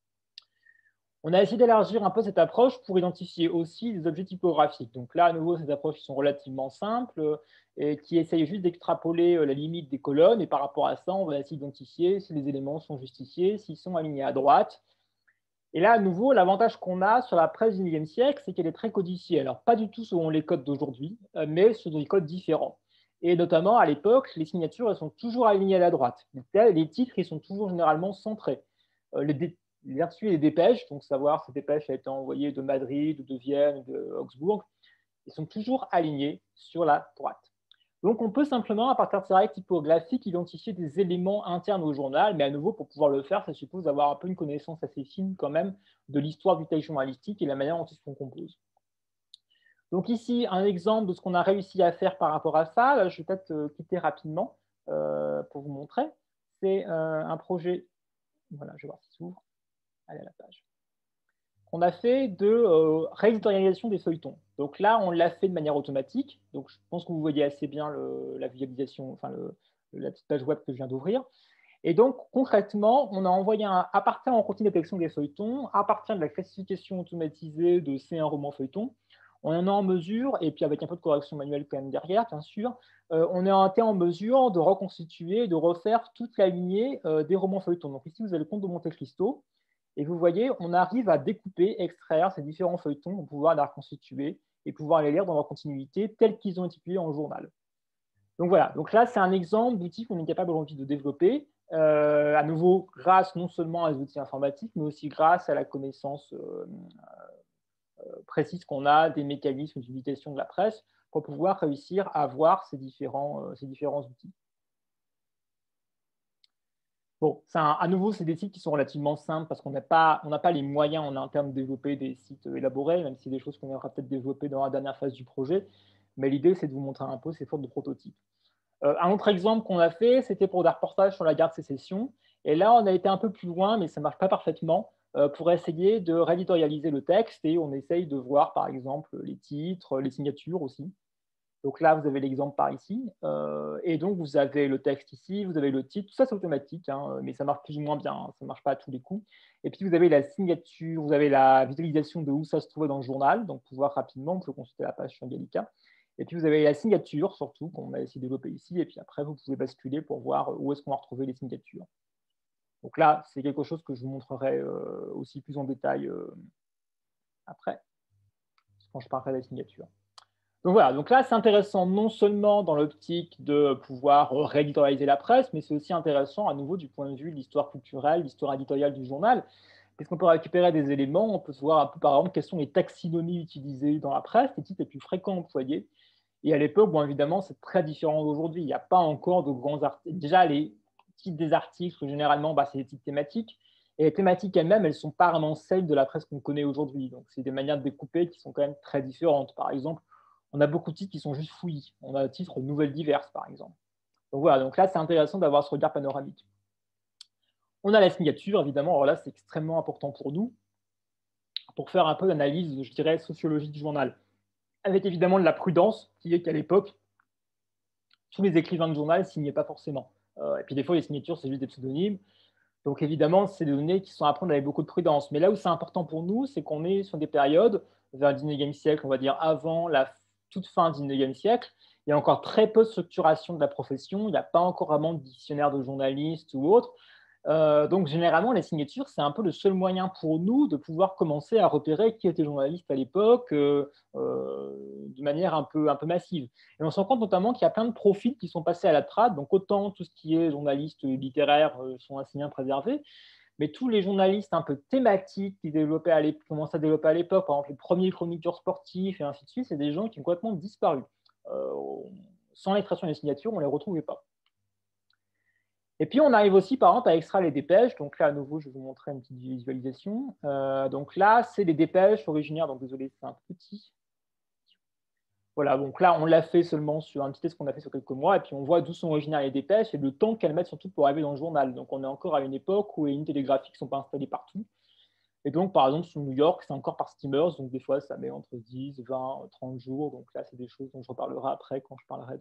On a essayé d'élargir un peu cette approche pour identifier aussi des objets typographiques. Donc là, à nouveau, ces approches qui sont relativement simples et qui essayent juste d'extrapoler la limite des colonnes. Et par rapport à ça, on va essayer d'identifier si les éléments sont justifiés, s'ils sont alignés à droite. Et là, à nouveau, l'avantage qu'on a sur la presse du XIXe siècle, c'est qu'elle est très codifiée. Alors, pas du tout selon les codes d'aujourd'hui, mais sur des codes différents. Et notamment, à l'époque, les signatures, elles sont toujours alignées à la droite. Les titres, ils sont toujours généralement centrés. Les articles et les dépêches, donc savoir si cette dépêche a été envoyée de Madrid, de Vienne, de Augsbourg, ils sont toujours alignés sur la droite. Donc, on peut simplement, à partir de ces règles typographiques, identifier des éléments internes au journal, mais à nouveau, pour pouvoir le faire, ça suppose d'avoir un peu une connaissance assez fine quand même de l'histoire du texte journalistique et la manière dont il se compose. Donc ici, un exemple de ce qu'on a réussi à faire par rapport à ça. Là, je vais peut-être quitter rapidement pour vous montrer. C'est un projet, voilà, je vais voir s'il s'ouvre. Allez à la page. On a fait de rééditorialisation des feuilletons. Donc là, on l'a fait de manière automatique. Donc je pense que vous voyez assez bien la visualisation, enfin la petite page web que je viens d'ouvrir. Et donc, concrètement, on a envoyé à partir en continu d'affection des feuilletons, à partir de la classification automatisée de C1 roman feuilleton, on en est en mesure, et puis avec un peu de correction manuelle quand même derrière, bien sûr, on est été en mesure de reconstituer, de refaire toute la lignée des romans feuilletons. Donc ici, vous avez le Comte de Monte Cristo, et vous voyez, on arrive à découper, extraire ces différents feuilletons pour pouvoir les reconstituer et pouvoir les lire dans leur continuité tels qu'ils ont été publiés en journal. Donc voilà, donc là, c'est un exemple d'outils qu'on est capable aujourd'hui de développer, à nouveau grâce non seulement à des outils informatiques, mais aussi grâce à la connaissance précise qu'on a des mécanismes d'utilisation de la presse pour pouvoir réussir à voir ces différents outils. Bon, à nouveau, c'est des sites qui sont relativement simples parce qu'on n'a pas les moyens en interne de développer des sites élaborés, même si c'est des choses qu'on aura peut-être développées dans la dernière phase du projet. Mais l'idée, c'est de vous montrer un peu ces formes de prototypes. Un autre exemple qu'on a fait, c'était pour des reportages sur la guerre de sécession. Et là, on a été un peu plus loin, mais ça ne marche pas parfaitement, pour essayer de rééditorialiser le texte. Et on essaye de voir, par exemple, les titres, les signatures aussi. Donc là, vous avez l'exemple par ici. Et donc, vous avez le texte ici, vous avez le titre. Tout ça, c'est automatique, hein, mais ça marche plus ou moins bien. Hein, ça ne marche pas à tous les coups. Et puis, vous avez la signature, vous avez la visualisation de où ça se trouvait dans le journal. Donc, pour voir rapidement, on peut consulter la page sur Gallica. Et puis, vous avez la signature, surtout, qu'on a essayé de développer ici. Et puis après, vous pouvez basculer pour voir où est-ce qu'on va retrouver les signatures. Donc là, c'est quelque chose que je vous montrerai aussi plus en détail après, quand je parlerai des signatures. Donc voilà, donc là, c'est intéressant non seulement dans l'optique de pouvoir rééditorialiser la presse, mais c'est aussi intéressant à nouveau du point de vue de l'histoire culturelle, l'histoire éditoriale du journal, puisqu'on peut récupérer des éléments, on peut voir un peu par exemple quelles sont les taxonomies utilisées dans la presse, les titres les plus fréquents employés. Et à l'époque, bon, évidemment, c'est très différent d'aujourd'hui. Il n'y a pas encore de grands articles. Déjà, les titres des articles, généralement, c'est des titres thématiques. Et les thématiques elles-mêmes, elles ne sont pas vraiment celles de la presse qu'on connaît aujourd'hui. Donc, c'est des manières de découper qui sont quand même très différentes. Par exemple, on a beaucoup de titres qui sont juste fouillis. On a le titre nouvelles diverses, par exemple. Donc voilà, donc là, c'est intéressant d'avoir ce regard panoramique. On a la signature, évidemment. Alors là, c'est extrêmement important pour nous, pour faire un peu d'analyse, je dirais, sociologique du journal. Avec évidemment de la prudence, qui est qu'à l'époque, tous les écrivains de journal ne signaient pas forcément. Et puis des fois, les signatures, c'est juste des pseudonymes. Donc évidemment, c'est des données qui sont à prendre avec beaucoup de prudence. Mais là où c'est important pour nous, c'est qu'on est sur des périodes, vers le 19e siècle, on va dire avant la toute fin du 19e siècle, Il y a encore très peu de structuration de la profession. Il n'y a pas encore vraiment de dictionnaire de journalistes ou autre. Donc, généralement, les signatures, c'est un peu le seul moyen pour nous de pouvoir commencer à repérer qui était journaliste à l'époque de manière un peu massive. Et on se rend compte notamment qu'il y a plein de profils qui sont passés à la trad. Donc, autant tout ce qui est journaliste littéraire sont assez bien préservés, mais tous les journalistes un peu thématiques qui commencent à développer à l'époque, par exemple les premiers chroniqueurs sportifs et ainsi de suite, c'est des gens qui ont complètement disparu. Euh, Sans l'extraction des signatures, on ne les retrouvait pas. Et puis, on arrive aussi, par exemple, à extraire les dépêches. Donc là, à nouveau, je vais vous montrer une petite visualisation. Donc là, c'est des dépêches originaires. Donc désolé, c'est un petit. Voilà, donc là, on l'a fait seulement sur un petit test qu'on a fait sur quelques mois. Et puis, on voit d'où sont originaires les dépêches et le temps qu'elles mettent surtout pour arriver dans le journal. Donc, on est encore à une époque où les lignes télégraphiques ne sont pas installées partout. Et donc, par exemple, sur New York, c'est encore par steamers. Donc, des fois, ça met entre 10, 20, 30 jours. Donc là, c'est des choses dont je reparlerai après quand je parlerai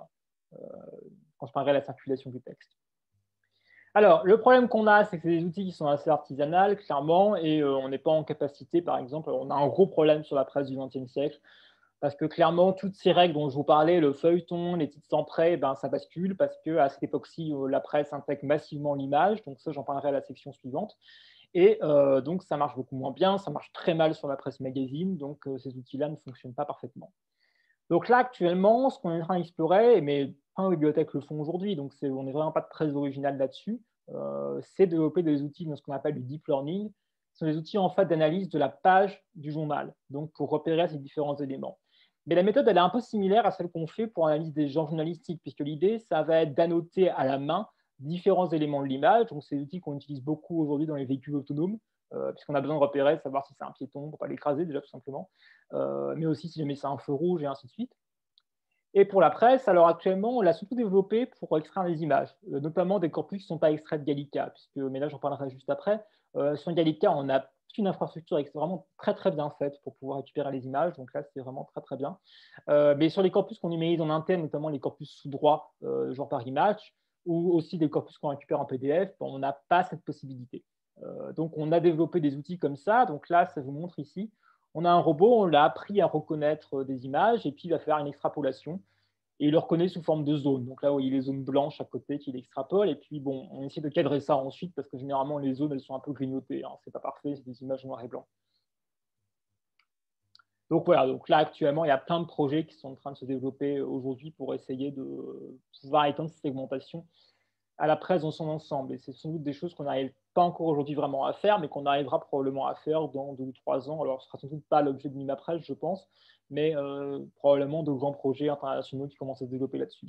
de la circulation du texte. Alors, le problème qu'on a, c'est que c'est des outils qui sont assez artisanales, clairement, et on n'est pas en capacité, par exemple, on a un gros problème sur la presse du XXe siècle, parce que clairement, toutes ces règles dont je vous parlais, le feuilleton, les titres sans prêt, ben, ça bascule, parce qu'à cette époque-ci, la presse intègre massivement l'image, donc ça, j'en parlerai à la section suivante, et donc ça marche beaucoup moins bien, ça marche très mal sur la presse magazine, donc ces outils-là ne fonctionnent pas parfaitement. Donc là, actuellement, ce qu'on est en train d'explorer, mais plein de bibliothèques le font aujourd'hui, donc on n'est vraiment pas très original là-dessus, c'est de développer des outils dans ce qu'on appelle du deep learning. Ce sont des outils en fait d'analyse de la page du journal, donc pour repérer ces différents éléments. Mais la méthode, elle est un peu similaire à celle qu'on fait pour l'analyse des genres journalistiques, puisque l'idée, ça va être d'annoter à la main différents éléments de l'image. Donc, c'est des outils qu'on utilise beaucoup aujourd'hui dans les véhicules autonomes, puisqu'on a besoin de repérer, savoir si c'est un piéton pour ne pas l'écraser, déjà, tout simplement, mais aussi si jamais c'est un feu rouge, et ainsi de suite. Et pour la presse, alors actuellement, on l'a surtout développé pour extraire des images, notamment des corpus qui ne sont pas extraits de Gallica, mais là, j'en parlerai juste après. Sur Gallica, on a une infrastructure vraiment très, très bien faite pour pouvoir récupérer les images, donc là, c'est vraiment très, très bien. Mais sur les corpus qu'on numérise en interne, notamment les corpus sous droit, genre par image, ou aussi des corpus qu'on récupère en PDF, on n'a pas cette possibilité. Donc, on a développé des outils comme ça. Donc là, ça vous montre ici. On a un robot, on l'a appris à reconnaître des images et puis il va faire une extrapolation et il le reconnaît sous forme de zones. Donc là, où il y a les zones blanches à côté qu'il extrapole. Et puis, bon, on essaie de cadrer ça ensuite parce que généralement, les zones, elles sont un peu grignotées. Hein. C'est pas parfait, c'est des images noir et blanc. Donc voilà, donc là, actuellement, il y a plein de projets qui sont en train de se développer aujourd'hui pour essayer de pouvoir étendre cette segmentation à la presse dans son ensemble. Et c'est sans doute des choses qu'on n'arrive pas encore aujourd'hui vraiment à faire, mais qu'on arrivera probablement à faire dans 2 ou 3 ans. Alors, ce ne sera sans doute pas l'objet de Nimapresse, je pense, mais probablement de grands projets internationaux qui commencent à se développer là-dessus.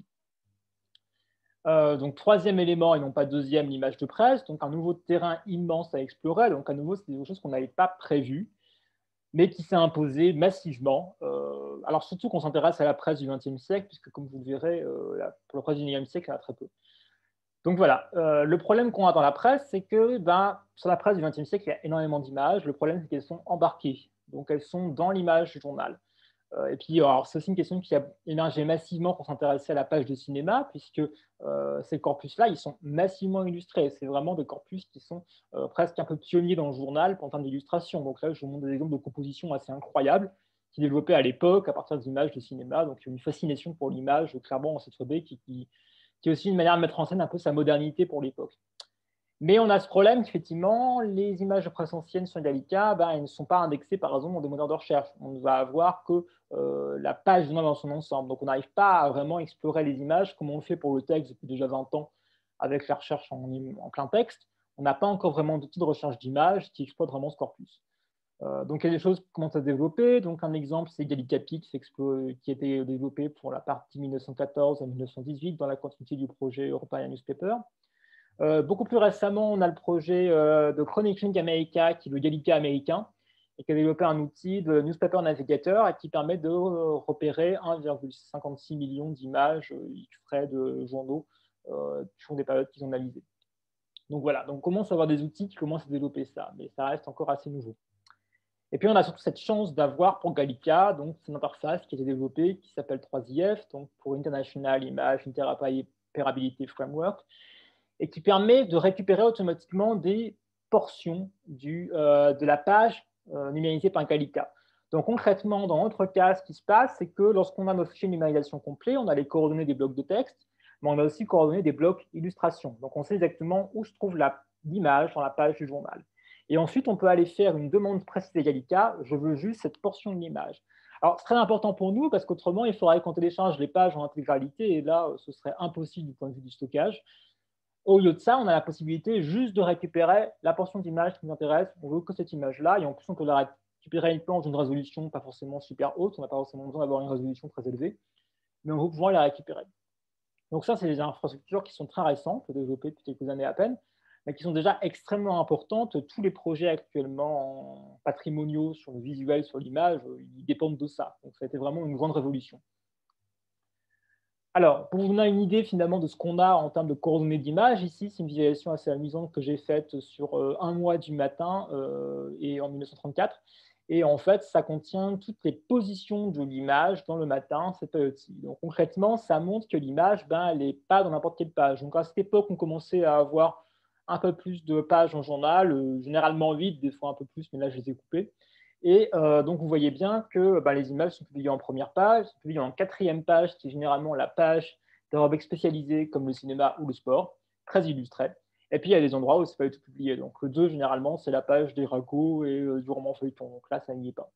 Donc, troisième élément, et non pas deuxième, l'image de presse. Donc, un nouveau terrain immense à explorer. Donc, à nouveau, c'est des choses qu'on n'avait pas prévues, mais qui s'est imposé massivement. Alors, surtout qu'on s'intéresse à la presse du XXe siècle, puisque, comme vous le verrez, pour la presse du XIXe siècle, il y en a très peu. Donc voilà, le problème qu'on a dans la presse, c'est que sur la presse du XXe siècle, il y a énormément d'images. Le problème, c'est qu'elles sont embarquées. Donc elles sont dans l'image du journal. Et puis, alors, c'est aussi une question qui a émergé massivement pour s'intéresser à la page de cinéma, puisque ces corpus-là, ils sont massivement illustrés. C'est vraiment des corpus qui sont presque un peu pionniers dans le journal en termes d'illustration. Donc là, je vous montre des exemples de compositions assez incroyables qui développaient à l'époque à partir des images de cinéma. Donc, il y a une fascination pour l'image, clairement, en cette qui est aussi une manière de mettre en scène un peu sa modernité pour l'époque. Mais on a ce problème qu'effectivement, les images de presse anciennes sur Gallica, elles ne sont pas indexées par exemple dans des moteurs de recherche. On ne va avoir que la page dans son ensemble. Donc on n'arrive pas à vraiment explorer les images comme on le fait pour le texte depuis déjà 20 ans avec la recherche en plein texte. On n'a pas encore vraiment d'outils de recherche d'images qui exploitent vraiment ce corpus. Donc, il y a des choses qui commencent à se développer. Donc, un exemple, c'est Gallicapi qui a été développé pour la partie 1914 à 1918 dans la continuité du projet European Newspaper. Beaucoup plus récemment, on a le projet de Chronicling America, qui est le Gallica américain, et qui a développé un outil de Newspaper Navigator et qui permet de repérer 1,56 million d'images extraits de journaux sur des périodes qu'ils ont analysées. Donc voilà, donc on commence à avoir des outils qui commencent à développer ça, mais ça reste encore assez nouveau. Et puis, on a surtout cette chance d'avoir pour Gallica donc, une interface qui a été développée qui s'appelle 3IF, donc pour International Image Interoperability Framework, et qui permet de récupérer automatiquement des portions de la page numérisée par Gallica. Donc concrètement, dans notre cas, ce qui se passe, c'est que lorsqu'on a nos fichiers de numérisation complets, on a les coordonnées des blocs de texte, mais on a aussi coordonnées des blocs illustrations. Donc on sait exactement où se trouve l'image dans la page du journal. Et ensuite, on peut aller faire une demande précise d'Egalica, je veux juste cette portion de l'image. Alors, c'est très important pour nous parce qu'autrement, il faudrait qu'on télécharge les pages en intégralité et là, ce serait impossible du point de vue du stockage. Au lieu de ça, on a la possibilité juste de récupérer la portion d'image qui nous intéresse. On veut que cette image-là et en plus, on peut la récupérer uniquement dans une résolution pas forcément super haute. On n'a pas forcément besoin d'avoir une résolution très élevée, mais on va pouvoir la récupérer. Donc ça, c'est des infrastructures qui sont très récentes, développées depuis quelques années à peine, mais qui sont déjà extrêmement importantes. Tous les projets actuellement patrimoniaux sur le visuel, sur l'image, ils dépendent de ça. Donc ça a été vraiment une grande révolution. Alors, pour vous donner une idée finalement de ce qu'on a en termes de coordonnées d'image, ici, c'est une visualisation assez amusante que j'ai faite sur un mois du matin et en 1934. Et en fait, ça contient toutes les positions de l'image dans le matin, cette période-ci. Donc concrètement, ça montre que l'image, elle n'est pas dans n'importe quelle page. Donc à cette époque, on commençait à avoir un peu plus de pages en journal, généralement 8, des fois un peu plus, mais là, je les ai coupées. Et donc, vous voyez bien que les images sont publiées en première page, sont publiées en quatrième page, qui est généralement la page d'un rubrique spécialisée comme le cinéma ou le sport, très illustrée. Et puis, il y a des endroits où ce n'est pas du tout publié. Donc, le 2, généralement, c'est la page des ragots et du roman feuilleton. Donc là, ça n'y est pas.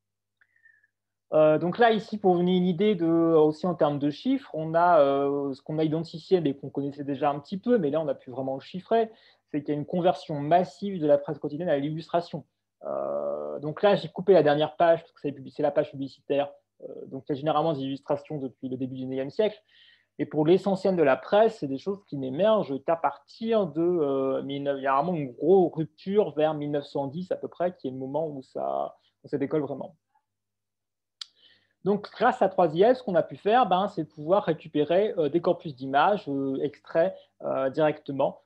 Donc là, ici, pour vous donner une idée aussi en termes de chiffres, on a ce qu'on a identifié, mais qu'on connaissait déjà un petit peu, mais là, on a pu vraiment le chiffrer, c'est qu'il y a une conversion massive de la presse quotidienne à l'illustration. Donc là, j'ai coupé la dernière page, parce que c'est la page publicitaire. Donc il y a généralement des illustrations depuis le début du XIXe siècle. Et pour l'essentiel de la presse, c'est des choses qui n'émergent qu'à partir de... il y a vraiment une grosse rupture vers 1910 à peu près, qui est le moment où ça décolle vraiment. Donc, grâce à 3IF, ce qu'on a pu faire, c'est pouvoir récupérer des corpus d'images extraits directement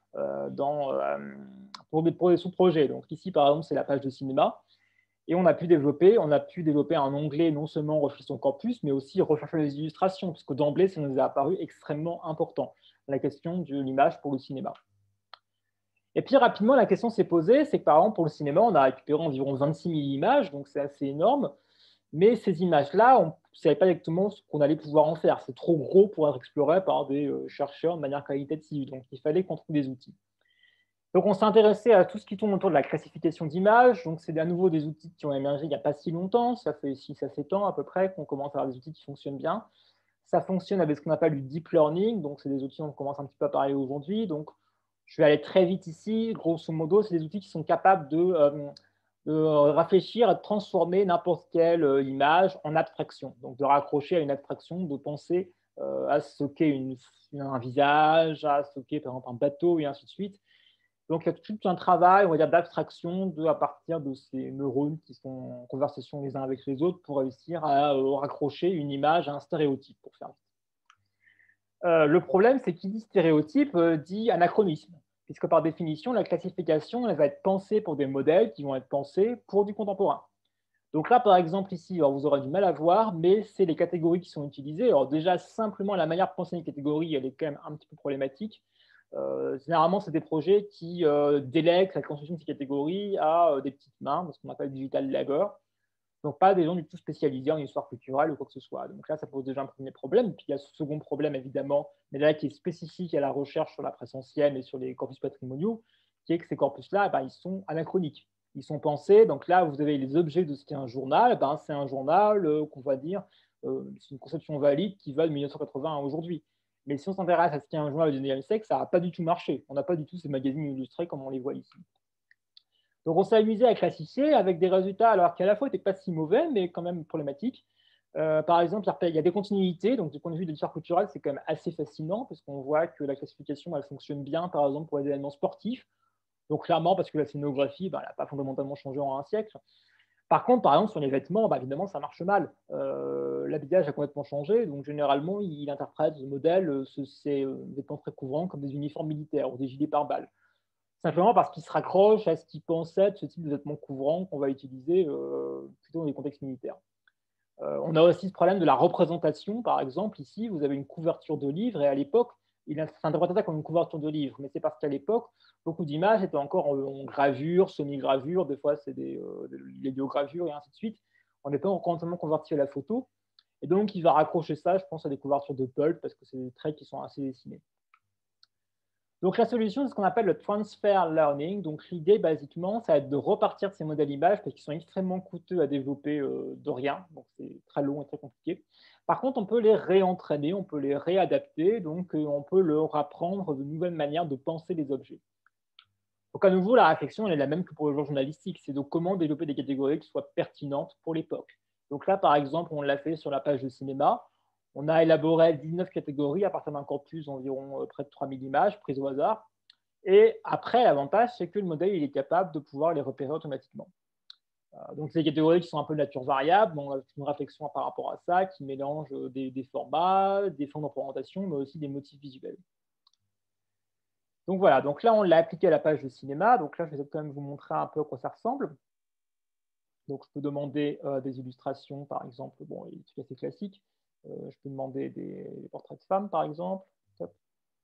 pour des sous-projets. Donc, ici, par exemple, c'est la page de cinéma. Et on a pu développer un onglet non seulement rechercher son corpus, mais aussi rechercher les illustrations, puisque d'emblée, ça nous a apparu extrêmement important, la question de l'image pour le cinéma. Et puis rapidement, la question s'est posée, c'est que par exemple, pour le cinéma, on a récupéré environ 26 000 images, donc c'est assez énorme. Mais ces images-là, on ne savait pas exactement ce qu'on allait pouvoir en faire. C'est trop gros pour être exploré par des chercheurs de manière qualitative. Donc, il fallait qu'on trouve des outils. Donc, on s'est intéressé à tout ce qui tourne autour de la classification d'images. Donc, c'est à nouveau des outils qui ont émergé il n'y a pas si longtemps. Ça fait 6 à 7 ans à peu près qu'on commence à avoir des outils qui fonctionnent bien. Ça fonctionne avec ce qu'on appelle du deep learning. Donc, c'est des outils dont on commence un petit peu à parler aujourd'hui. Donc, je vais aller très vite ici. Grosso modo, c'est des outils qui sont capables de réfléchir à transformer n'importe quelle image en abstraction. Donc, de raccrocher à une abstraction, de penser à ce qu'est un visage, à ce qu'est par exemple un bateau, et ainsi de suite. Donc, il y a tout un travail, on va dire, d'abstraction à partir de ces neurones qui sont en conversation les uns avec les autres pour réussir à raccrocher une image à un stéréotype, pour faire vite. Le problème, c'est qu'il dit stéréotype dit anachronisme, puisque par définition, la classification, elle va être pensée pour des modèles qui vont être pensés pour du contemporain. Donc là, par exemple, ici, alors vous aurez du mal à voir, mais c'est les catégories qui sont utilisées. Alors déjà, simplement, la manière de penser les catégories, elle est quand même un petit peu problématique. Généralement, c'est des projets qui délèguent la construction de ces catégories à des petites mains, ce qu'on appelle digital labor. Donc, pas des gens du tout spécialisés en histoire culturelle ou quoi que ce soit. Donc là, ça pose déjà un premier problème. Puis il y a ce second problème, évidemment, mais là qui est spécifique à la recherche sur la presse ancienne et sur les corpus patrimoniaux, qui est que ces corpus-là, ils sont anachroniques. Ils sont pensés. Donc là, vous avez les objets de ce qu'est un journal. C'est un journal qu'on va dire, c'est une conception valide qui va de 1980 à aujourd'hui. Mais si on s'intéresse à ce qu'est un journal du 19e siècle, ça n'a pas du tout marché. On n'a pas du tout ces magazines illustrés comme on les voit ici. Donc, on s'est amusé à classifier avec des résultats alors qu'à la fois n'étaient pas si mauvais, mais quand même problématiques. Par exemple, il y a des continuités. Donc, du point de vue de l'histoire culturelle, c'est quand même assez fascinant parce qu'on voit que la classification, elle fonctionne bien, par exemple, pour les événements sportifs. Donc, clairement, parce que la scénographie, elle n'a pas fondamentalement changé en un siècle. Par contre, par exemple, sur les vêtements, évidemment, ça marche mal. L'habillage a complètement changé. Donc, généralement, il interprète ce modèle, ces vêtements très couvrants, comme des uniformes militaires ou des gilets pare-balles. Simplement parce qu'il se raccroche à ce qu'il pensait de ce type de vêtements couvrants qu'on va utiliser plutôt dans des contextes militaires. On a aussi ce problème de la représentation. Par exemple, ici, vous avez une couverture de livre et à l'époque, il s'interprétait ça comme une couverture de livre, mais c'est parce qu'à l'époque, beaucoup d'images étaient encore en gravure, semi-gravure, des fois c'est des lédiogravures et ainsi de suite. on n'est pas complètement converti à la photo. Et donc, il va raccrocher ça, je pense, à des couvertures de pulp parce que c'est des traits qui sont assez dessinés. Donc, la solution, c'est ce qu'on appelle le transfer learning. Donc, l'idée, basiquement, ça va être de repartir de ces modèles images parce qu'ils sont extrêmement coûteux à développer de rien. Donc, c'est très long et très compliqué. Par contre, on peut les réentraîner, on peut les réadapter. Donc, on peut leur apprendre de nouvelles manières de penser les objets. Donc, à nouveau, la réflexion, elle est la même que pour le genre journalistique. C'est donc comment développer des catégories qui soient pertinentes pour l'époque. Donc là, par exemple, on l'a fait sur la page de cinéma. On a élaboré 19 catégories à partir d'un corpus d'environ près de 3000 images prises au hasard. Et après, l'avantage, c'est que le modèle il est capable de pouvoir les repérer automatiquement. Donc, c'est des catégories qui sont un peu de nature variable. On a une réflexion par rapport à ça qui mélange des formats, des formes de représentation, mais aussi des motifs visuels. Donc voilà, donc là, on l'a appliqué à la page de cinéma. Donc là, je vais quand même vous montrer un peu à quoi ça ressemble. Donc, je peux demander des illustrations, par exemple. Bon, c'est assez classique. Je peux demander des portraits de femmes, par exemple. Top.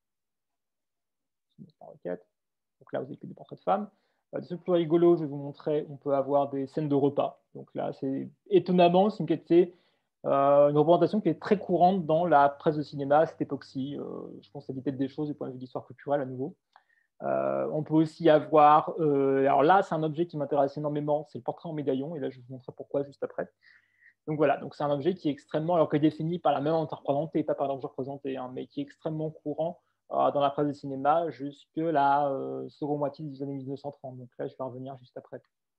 Donc là, vous avez que des portraits de femmes. De ce plus rigolo, je vais vous montrer, on peut avoir des scènes de repas. Donc là, c'est étonnamment, c'est une représentation qui est très courante dans la presse de cinéma à cette époque-ci. Je pense que ça dit peut-être des choses du point de vue d'histoire culturelle à nouveau. On peut aussi avoir, alors là, c'est un objet qui m'intéresse énormément, c'est le portrait en médaillon, et là, je vais vous montrer pourquoi juste après. Donc voilà, donc c'est un objet qui est extrêmement, alors que défini par la même représenté, pas par l'objet représenté, hein, mais qui est extrêmement courant dans la presse de cinéma jusque la seconde moitié des années 1930. Donc là, je vais revenir juste après.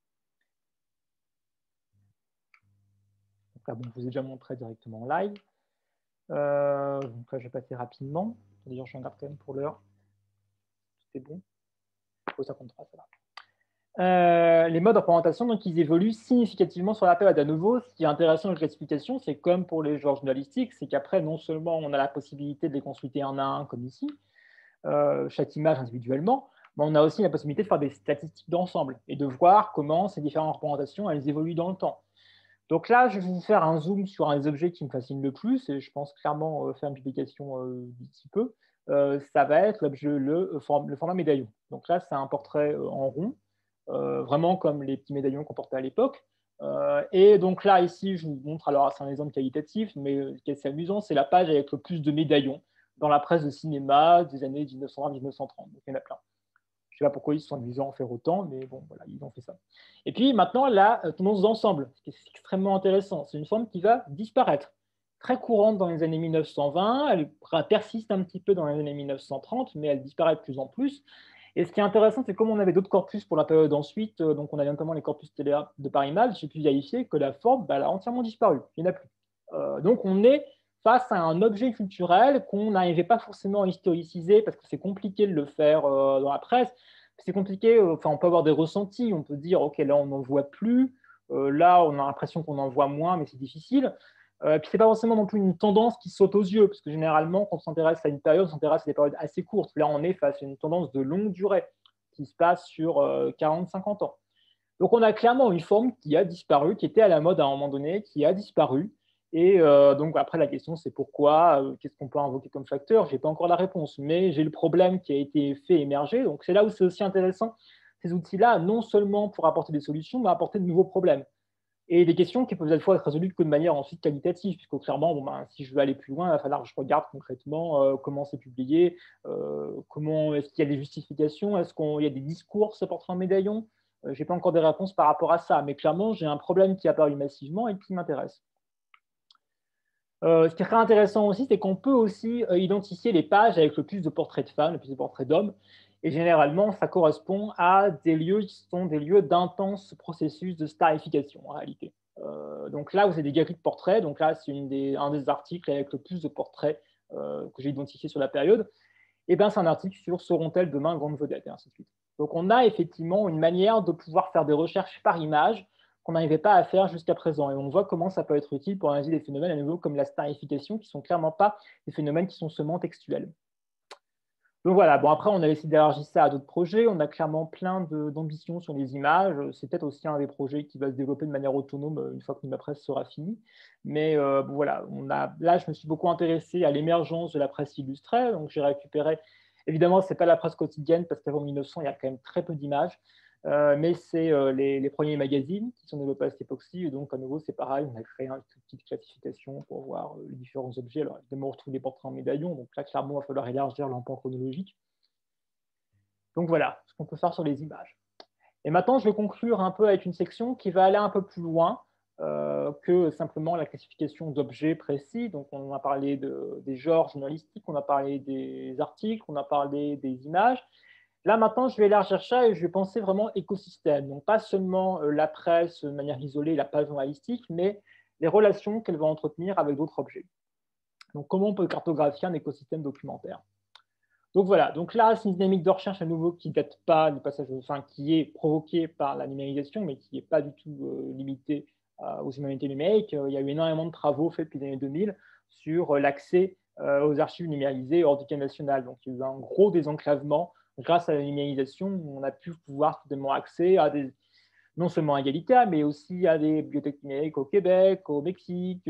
Donc là, bon, je vous ai déjà montré directement en live. Donc là, je vais passer rapidement. D'ailleurs, je regarde quand même pour l'heure. Tout est bon. Oh, ça comptera, ça va. Les modes de représentation, donc, ils évoluent significativement sur la période. À nouveau, ce qui est intéressant avec l'explication, c'est comme pour les genres journalistiques, c'est qu'après, non seulement on a la possibilité de les consulter un à un, comme ici, chaque image individuellement, mais on a aussi la possibilité de faire des statistiques d'ensemble et de voir comment ces différentes représentations, elles évoluent dans le temps. Donc là, je vais vous faire un zoom sur un des objets qui me fascine le plus, et je pense clairement faire une publication d'ici peu. Ça va être le format médaillon. Donc là, c'est un portrait en rond, vraiment comme les petits médaillons qu'on portait à l'époque. Et donc là, ici, je vous montre, alors c'est un exemple qualitatif, mais ce qui est assez amusant, c'est la page avec le plus de médaillons dans la presse de cinéma des années 1920-1930. Donc il y en a plein. Je ne sais pas pourquoi ils se sont amusés à en faire autant, mais bon, voilà, ils ont fait ça. Et puis maintenant, la tendance d'ensemble, ce qui est extrêmement intéressant, c'est une forme qui va disparaître. Très courante dans les années 1920, elle persiste un petit peu dans les années 1930, mais elle disparaît de plus en plus. Et ce qui est intéressant, c'est comme on avait d'autres corpus pour la période ensuite, donc on avait notamment les corpus télé de Paris Match, j'ai pu vérifier que la forme, elle a entièrement disparu. Il n'y en a plus. Donc on est face à un objet culturel qu'on n'arrivait pas forcément à historiciser parce que c'est compliqué de le faire dans la presse. C'est compliqué, enfin, on peut avoir des ressentis, on peut dire, OK, là, on n'en voit plus, là, on a l'impression qu'on en voit moins, mais c'est difficile. Puis, ce n'est pas forcément non plus une tendance qui saute aux yeux, parce que généralement, quand on s'intéresse à une période, on s'intéresse à des périodes assez courtes. Là, on est face à une tendance de longue durée qui se passe sur 40-50 ans. Donc, on a clairement une forme qui a disparu, qui était à la mode à un moment donné, qui a disparu. Et donc, après, la question, c'est pourquoi, qu'est-ce qu'on peut invoquer comme facteur? Je n'ai pas encore la réponse, mais j'ai le problème qui a été fait émerger. Donc, c'est là où c'est aussi intéressant, ces outils-là, non seulement pour apporter des solutions, mais apporter de nouveaux problèmes. Et des questions qui peuvent à la fois être résolues que de manière ensuite qualitative, puisque clairement, bon, ben, si je veux aller plus loin, il va falloir que je regarde concrètement comment c'est publié, comment est-ce qu'il y a des justifications, est-ce qu'il y a des discours se portant en médaillon. Je n'ai pas encore des réponses par rapport à ça, mais clairement, j'ai un problème qui est apparu massivement et qui m'intéresse. Ce qui est très intéressant aussi, c'est qu'on peut aussi identifier les pages avec le plus de portraits de femmes, le plus de portraits d'hommes. Et généralement, ça correspond à des lieux qui sont des lieux d'intense processus de starification, en réalité. Donc là, vous avez des galeries de portraits. Donc là, c'est un des articles avec le plus de portraits que j'ai identifié sur la période. Et bien, c'est un article sur Seront-elles demain grandes vedettes, et ainsi de suite. Donc, on a effectivement une manière de pouvoir faire des recherches par image qu'on n'arrivait pas à faire jusqu'à présent. Et on voit comment ça peut être utile pour analyser des phénomènes à nouveau comme la starification, qui ne sont clairement pas des phénomènes qui sont seulement textuels. Donc voilà, bon après on a essayé d'élargir ça à d'autres projets, on a clairement plein d'ambitions sur les images, c'est peut-être aussi un des projets qui va se développer de manière autonome une fois que ma presse sera finie, mais bon, voilà, là je me suis beaucoup intéressé à l'émergence de la presse illustrée, donc j'ai récupéré, évidemment ce n'est pas la presse quotidienne parce qu'avant 1900 il y a quand même très peu d'images, Mais c'est les premiers magazines qui sont développés à cette époque-ci. Et donc, à nouveau, c'est pareil, on a créé une petite classification pour voir les différents objets. Alors, évidemment, on retrouve des portraits en médaillon. Donc là, clairement, il va falloir élargir l'empan chronologique. Donc voilà ce qu'on peut faire sur les images. Et maintenant, je vais conclure un peu avec une section qui va aller un peu plus loin que simplement la classification d'objets précis. Donc, on a parlé des genres journalistiques, on a parlé des articles, on a parlé des images. Là, maintenant, je vais élargir ça et je vais penser vraiment écosystème. Donc, pas seulement la presse de manière isolée, la page journalistique, mais les relations qu'elle va entretenir avec d'autres objets. Donc, comment on peut cartographier un écosystème documentaire? Donc voilà, donc là, c'est une dynamique de recherche à nouveau qui ne date pas du passage, enfin, qui est provoquée par la numérisation, mais qui n'est pas du tout limitée aux humanités numériques. Il y a eu énormément de travaux faits depuis les années 2000 sur l'accès aux archives numérisées hors du cas national. Donc il y a eu un gros désenclavement grâce à la numérisation, où on a pu pouvoir soudainement accès à des, non seulement à Gallica, mais aussi à des bibliothèques numériques au Québec, au Mexique,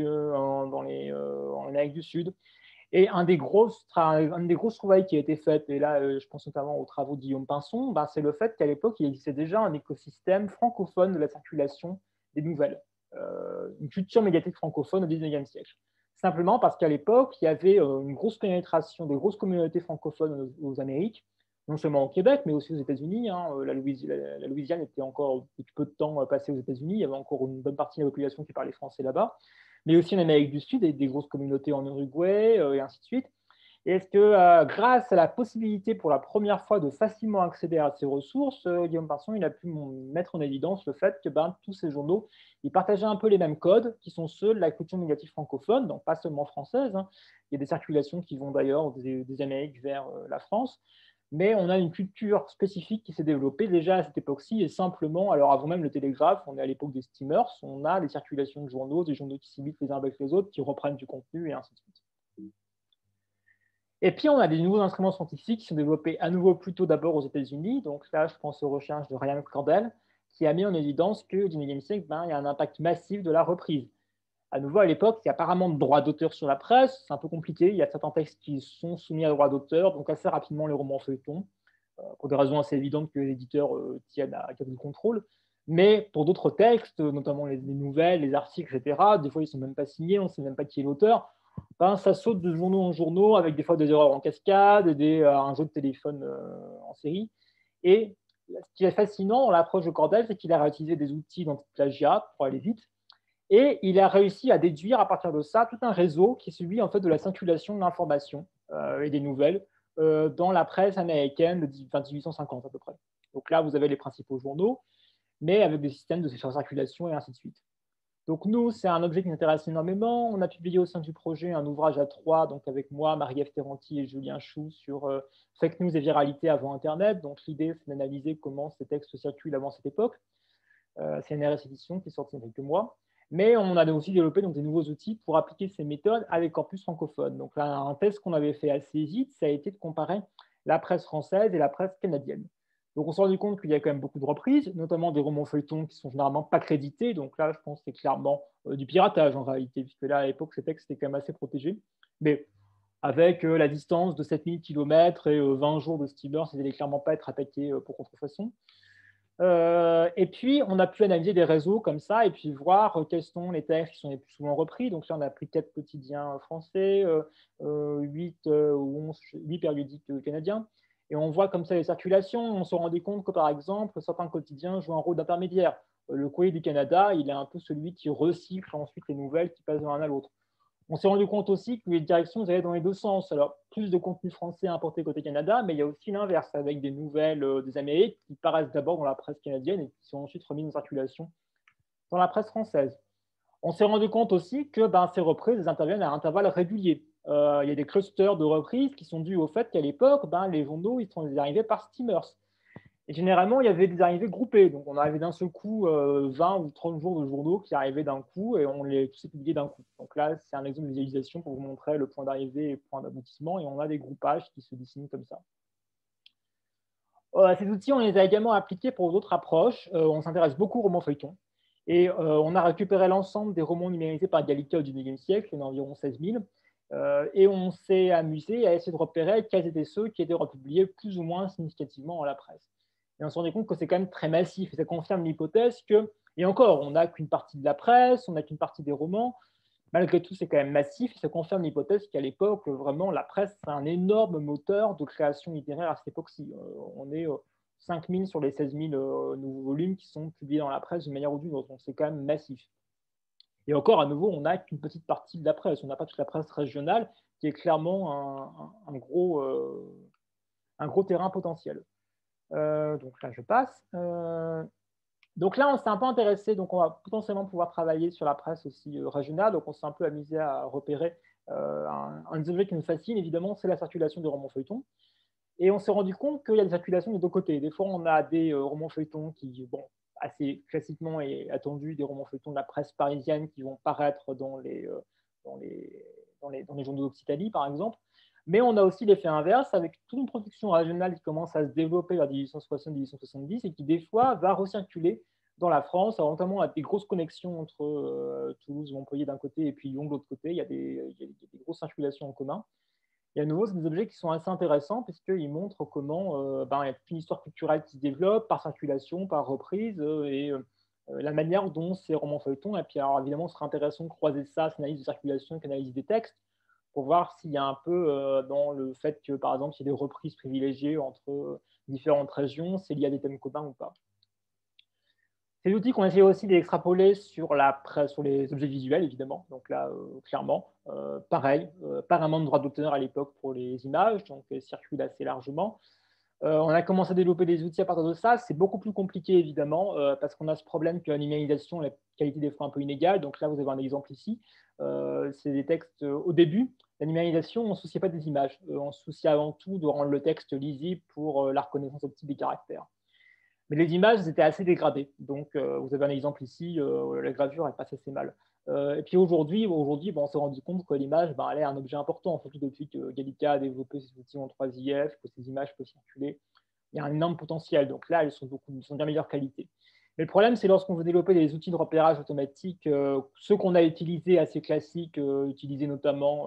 en Amérique du Sud. Et un des grosses trouvailles qui a été faite, et là, je pense notamment aux travaux de Guillaume Pinson, ben, c'est le fait qu'à l'époque, il existait déjà un écosystème francophone de la circulation des nouvelles, une culture médiatique francophone au XIXe siècle. Simplement parce qu'à l'époque, il y avait une grosse pénétration des grosses communautés francophones aux Amériques, non seulement au Québec, mais aussi aux États-Unis. Hein. La Louisiane était encore depuis peu de temps passée aux États-Unis. Il y avait encore une bonne partie de la population qui parlait français là-bas, mais aussi en Amérique du Sud, et des grosses communautés en Uruguay, et ainsi de suite. Et est-ce que grâce à la possibilité pour la première fois de facilement accéder à ces ressources, Guillaume Pinson il a pu mettre en évidence le fait que tous ces journaux ils partageaient un peu les mêmes codes qui sont ceux de la culture médiatique francophone, donc pas seulement française. Hein. Il y a des circulations qui vont d'ailleurs des Amériques vers la France. Mais on a une culture spécifique qui s'est développée déjà à cette époque-ci, et simplement, alors avant même le télégraphe, on est à l'époque des steamers, on a les circulations de journaux, des journaux qui s'imitent les uns avec les autres, qui reprennent du contenu, et ainsi de suite. Et puis, on a des nouveaux instruments scientifiques qui sont développés à nouveau plutôt d'abord aux États-Unis. Donc là, je pense aux recherches de Ryan Cordell, qui a mis en évidence qu'au XIXe siècle, il y a un impact massif de la reprise. À nouveau, à l'époque, il y a apparemment de droits d'auteur sur la presse. C'est un peu compliqué. Il y a certains textes qui sont soumis à droits d'auteur, donc assez rapidement les romans feuilletons, pour des raisons assez évidentes que les éditeurs tiennent à garder le contrôle. Mais pour d'autres textes, notamment les nouvelles, les articles, etc., des fois, ils ne sont même pas signés, on ne sait même pas qui est l'auteur. Ça saute de journaux en journaux avec des fois des erreurs en cascade, un jeu de téléphone en série. Et ce qui est fascinant dans l'approche de Cordell, c'est qu'il a réutilisé des outils d'anti-plagiat pour aller vite. Et il a réussi à déduire à partir de ça tout un réseau qui est celui en fait, de la circulation de l'information et des nouvelles dans la presse américaine de 1850 à peu près. Donc là, vous avez les principaux journaux, mais avec des systèmes de circulation et ainsi de suite. Donc nous, c'est un objet qui nous intéresse énormément. On a publié au sein du projet un ouvrage à trois, donc avec moi, Marie-Ève Terranti et Julien Chou, sur fake news et viralité avant Internet. Donc l'idée, c'est d'analyser comment ces textes circulent avant cette époque. C'est une RS édition qui est sortie il y a quelques mois. Mais on a aussi développé donc, des nouveaux outils pour appliquer ces méthodes à des corpus francophones. Donc là, un test qu'on avait fait assez vite, ça a été de comparer la presse française et la presse canadienne. Donc on s'est rendu compte qu'il y a quand même beaucoup de reprises, notamment des romans feuilletons qui sont généralement pas crédités. Donc là, je pense que c'est clairement du piratage en réalité, puisque là, à l'époque, ces textes étaient quand même assez protégés. Mais avec la distance de 7000 km et 20 jours de steamer, ça n'allait clairement pas être attaqué pour contrefaçon. Et puis, on a pu analyser des réseaux comme ça et puis voir quels sont les textes qui sont les plus souvent repris. Donc là, on a pris 4 quotidiens français, 8 ou 11, 8 périodiques canadiens. Et on voit comme ça les circulations. On se rendait compte que, par exemple, certains quotidiens jouent un rôle d'intermédiaire. Le Courrier du Canada, il est un peu celui qui recycle ensuite les nouvelles qui passent d'un à l'autre. On s'est rendu compte aussi que les directions allaient dans les deux sens. Alors, plus de contenu français importé côté Canada, mais il y a aussi l'inverse, avec des nouvelles des Amériques qui paraissent d'abord dans la presse canadienne et qui sont ensuite remises en circulation dans la presse française. On s'est rendu compte aussi que ces reprises interviennent à intervalles réguliers. Il y a des clusters de reprises qui sont dus au fait qu'à l'époque, les journaux ils sont arrivés par steamers. Et généralement, il y avait des arrivées groupées. Donc, on arrivait d'un seul coup 20 ou 30 jours de journaux qui arrivaient d'un coup et on les tous publiés d'un coup. Donc là, c'est un exemple de visualisation pour vous montrer le point d'arrivée et le point d'aboutissement. Et on a des groupages qui se dessinent comme ça. Ces outils, on les a également appliqués pour d'autres approches. On s'intéresse beaucoup aux romans feuilletons. Et on a récupéré l'ensemble des romans numérisés par Gallica au XIXe siècle, il y en a environ 16 000. Et on s'est amusé à essayer de repérer quels étaient ceux qui étaient republiés plus ou moins significativement dans la presse. Et on se rendait compte que c'est quand même très massif. Et ça confirme l'hypothèse que, et encore, on n'a qu'une partie de la presse, on n'a qu'une partie des romans. Malgré tout, c'est quand même massif. Et ça confirme l'hypothèse qu'à l'époque, vraiment, la presse, c'est un énorme moteur de création littéraire à cette époque-ci. On est 5 000 sur les 16 000 nouveaux volumes qui sont publiés dans la presse d'une manière ou d'une autre. Donc, c'est quand même massif. Et encore, à nouveau, on n'a qu'une petite partie de la presse. On n'a pas toute la presse régionale, qui est clairement un gros terrain potentiel. Donc là, je passe. Donc là, on s'est un peu intéressé, donc on va potentiellement pouvoir travailler sur la presse aussi régionale. Donc on s'est un peu amusé à repérer un des objets qui nous fascine, évidemment, c'est la circulation des romans feuilletons. Et on s'est rendu compte qu'il y a des circulations des deux côtés. Des fois, on a des romans feuilletons qui, bon, assez classiquement et attendu, des romans feuilletons de la presse parisienne qui vont paraître dans les journaux d'Occitanie, par exemple. Mais on a aussi l'effet inverse avec toute une production régionale qui commence à se développer vers 1860-1870 et qui, des fois, va recirculer dans la France, notamment à des grosses connexions entre Toulouse, Montpellier d'un côté et puis Lyon de l'autre côté. Il y a des grosses circulations en commun. Et à nouveau, c'est des objets qui sont assez intéressants puisqu'ils montrent comment il y a toute une histoire culturelle qui se développe par circulation, par reprise, et la manière dont ces romans feuilletons, et puis alors évidemment, ce serait intéressant de croiser ça, cette analyse de circulation avec l'analyse des textes, pour voir s'il y a un peu dans le fait que, par exemple, il y a des reprises privilégiées entre différentes régions, c'est lié à des thèmes communs ou pas. Ces outils qu'on essaie aussi d'extrapoler sur les objets visuels, évidemment. Donc là, clairement, pareil, pas vraiment de droit d'auteur à l'époque pour les images, donc elles circulent assez largement. On a commencé à développer des outils à partir de ça. C'est beaucoup plus compliqué, évidemment, parce qu'on a ce problème que la numérisation, la qualité des fois un peu inégale. Donc là, vous avez un exemple ici. C'est des textes au début. La numérisation, on ne se souciait pas des images. On se souciait avant tout de rendre le texte lisible pour la reconnaissance optique des caractères. Mais les images étaient assez dégradées. Donc, vous avez un exemple ici, la gravure, elle passe assez mal. Et puis aujourd'hui on s'est rendu compte que l'image, elle est un objet important, surtout depuis que Gallica a développé ses outils en 3IF, que ces images peuvent circuler. Il y a un énorme potentiel. Donc là, elles sont de bien meilleure qualité. Mais le problème, c'est lorsqu'on veut développer des outils de repérage automatique, ceux qu'on a utilisés, assez classiques, utilisés notamment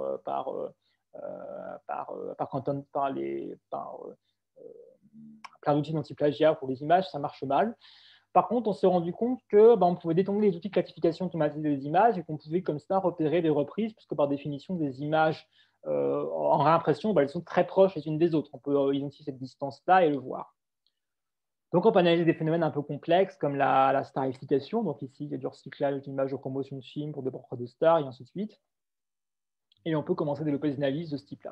plein d'outils d'anti-plagiat pour les images, ça marche mal. Par contre, on s'est rendu compte que on pouvait détourner les outils de classification automatique des images et qu'on pouvait comme ça repérer des reprises, puisque par définition, des images en réimpression, elles sont très proches les unes des autres. On peut identifier cette distance-là et le voir. Donc, on peut analyser des phénomènes un peu complexes comme la starification. Donc ici, il y a du recyclage d'images de promotion de films pour des portraits de stars, et ainsi de suite. Et on peut commencer à développer des analyses de ce type-là.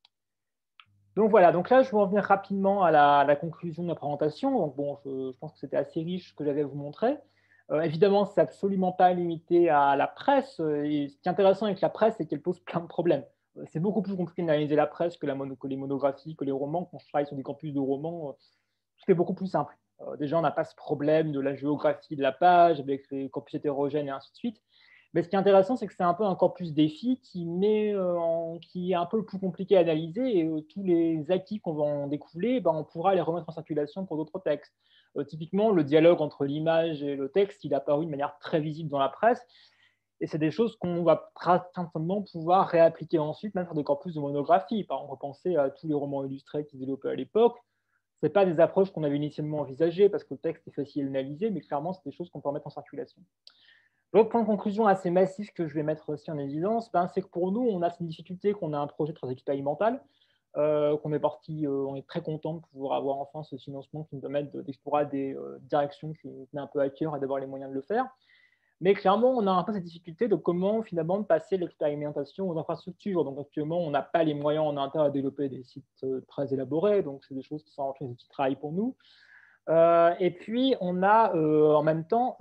Donc voilà, donc là, je vais en venir rapidement à la conclusion de la présentation. Donc bon, je pense que c'était assez riche ce que j'avais à vous montrer. Évidemment, ce n'est absolument pas limité à la presse. Et ce qui est intéressant avec la presse, c'est qu'elle pose plein de problèmes. C'est beaucoup plus compliqué d'analyser la presse que les monographies, que les romans. Quand je travaille sur des campus de romans, tout est beaucoup plus simple. Déjà, on n'a pas ce problème de la géographie de la page avec les corpus hétérogènes et ainsi de suite. Mais ce qui est intéressant, c'est que c'est un peu un corpus défi qui est un peu le plus compliqué à analyser et tous les acquis qu'on va en découler, on pourra les remettre en circulation pour d'autres textes. Typiquement, le dialogue entre l'image et le texte, il est apparu de manière très visible dans la presse. Et c'est des choses qu'on va certainement pouvoir réappliquer ensuite, même sur des corpus de monographie. Par exemple, repenser à tous les romans illustrés qui se développaient à l'époque. Ce n'est pas des approches qu'on avait initialement envisagées parce que le texte est facile à analyser, mais clairement, c'est des choses qu'on peut remettre en circulation. L'autre point de conclusion assez massif que je vais mettre aussi en évidence, c'est que pour nous, on a cette difficulté qu'on a un projet très expérimental, qu'on est parti, on est très content de pouvoir avoir enfin ce financement qui nous permet d'explorer des directions qui nous tenaient un peu à cœur et d'avoir les moyens de le faire. Mais clairement, on a un peu cette difficulté de comment finalement passer l'expérimentation aux infrastructures. Donc actuellement, on n'a pas les moyens en interne à développer des sites très élaborés, donc c'est des choses qui sont en train de travail pour nous. Et puis, on a en même temps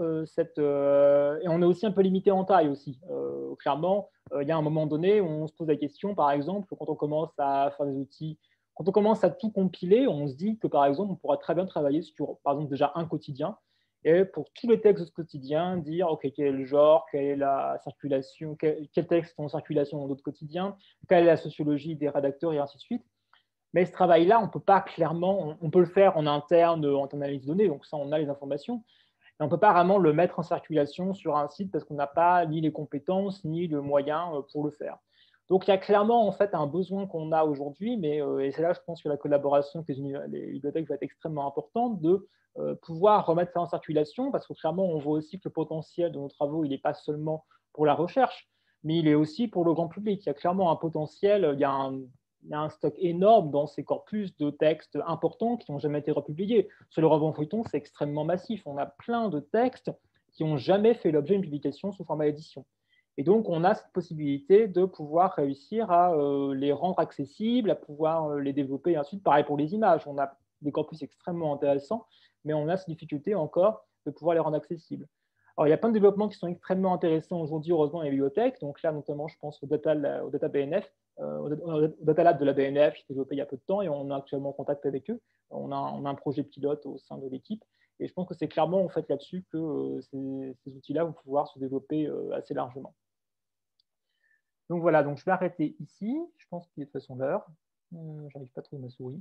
et on est aussi un peu limité en taille aussi. Clairement, il y a un moment donné où on se pose la question, par exemple, quand on commence à faire des outils, quand on commence à tout compiler, on se dit que, par exemple, on pourra très bien travailler sur, par exemple, déjà un quotidien. Et pour tous les textes de ce quotidien, dire, OK, quel est le genre, quelle est la circulation, quels textes sont en circulation dans d'autres quotidiens, quelle est la sociologie des rédacteurs, et ainsi de suite. Mais ce travail-là, on ne peut pas clairement, on peut le faire en interne, en analyse de données, donc ça, on a les informations, mais on ne peut pas vraiment le mettre en circulation sur un site parce qu'on n'a pas ni les compétences, ni le moyen pour le faire. Donc, il y a clairement en fait un besoin qu'on a aujourd'hui, mais et c'est là, je pense que la collaboration avec les bibliothèques va être extrêmement importante, de pouvoir remettre ça en circulation, parce que clairement, on voit aussi que le potentiel de nos travaux, il n'est pas seulement pour la recherche, mais il est aussi pour le grand public. Il y a clairement un potentiel, il y a un stock énorme dans ces corpus de textes importants qui n'ont jamais été republiés. Sur le roman feuilleton, c'est extrêmement massif. On a plein de textes qui n'ont jamais fait l'objet d'une publication sous format édition. Et donc, on a cette possibilité de pouvoir réussir à les rendre accessibles, à pouvoir les développer. Et ensuite, pareil pour les images. On a des corpus extrêmement intéressants, mais on a cette difficulté encore de pouvoir les rendre accessibles. Alors, il y a plein de développements qui sont extrêmement intéressants aujourd'hui, heureusement, dans les bibliothèques. Donc là, notamment, je pense au Data BNF, au Data Lab de la BNF, qui s'est développé il y a peu de temps, et on est actuellement en contact avec eux. On a un projet pilote au sein de l'équipe. Et je pense que c'est clairement en fait, là-dessus que ces outils-là vont pouvoir se développer assez largement. Donc voilà, donc je vais arrêter ici. Je pense qu'il est de toute façon l'heure. J'arrive pas à trouver ma souris.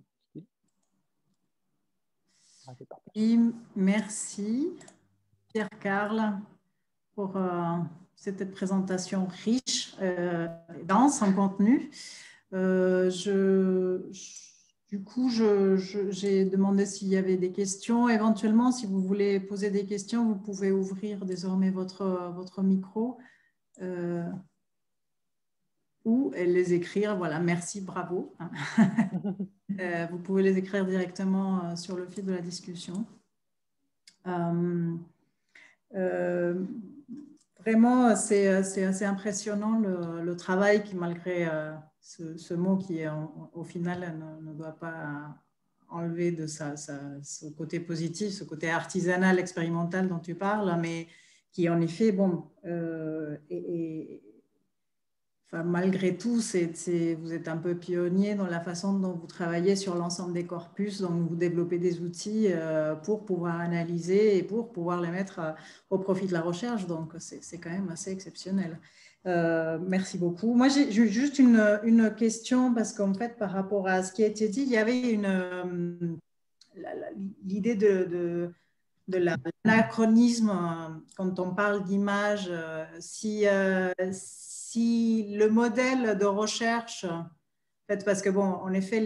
Et merci Pierre-Carl pour cette présentation riche et dense en contenu. Du coup, j'ai demandé s'il y avait des questions. Éventuellement, si vous voulez poser des questions, vous pouvez ouvrir désormais votre micro ou les écrire. Voilà, merci, bravo. Vous pouvez les écrire directement sur le fil de la discussion. Vraiment, c'est assez impressionnant le travail qui, malgré ce mot qui, au final, ne doit pas enlever de ce côté positif, ce côté artisanal, expérimental dont tu parles, mais qui, en effet, bon, enfin, malgré tout, vous êtes un peu pionnier dans la façon dont vous travaillez sur l'ensemble des corpus, donc vous développez des outils pour pouvoir analyser et pour pouvoir les mettre au profit de la recherche. Donc, c'est quand même assez exceptionnel. Merci beaucoup. Moi, j'ai juste une question parce qu'en fait, par rapport à ce qui a été dit, il y avait l'idée de l'anachronisme quand on parle d'image. Si le modèle de recherche, en fait, parce que bon, en effet,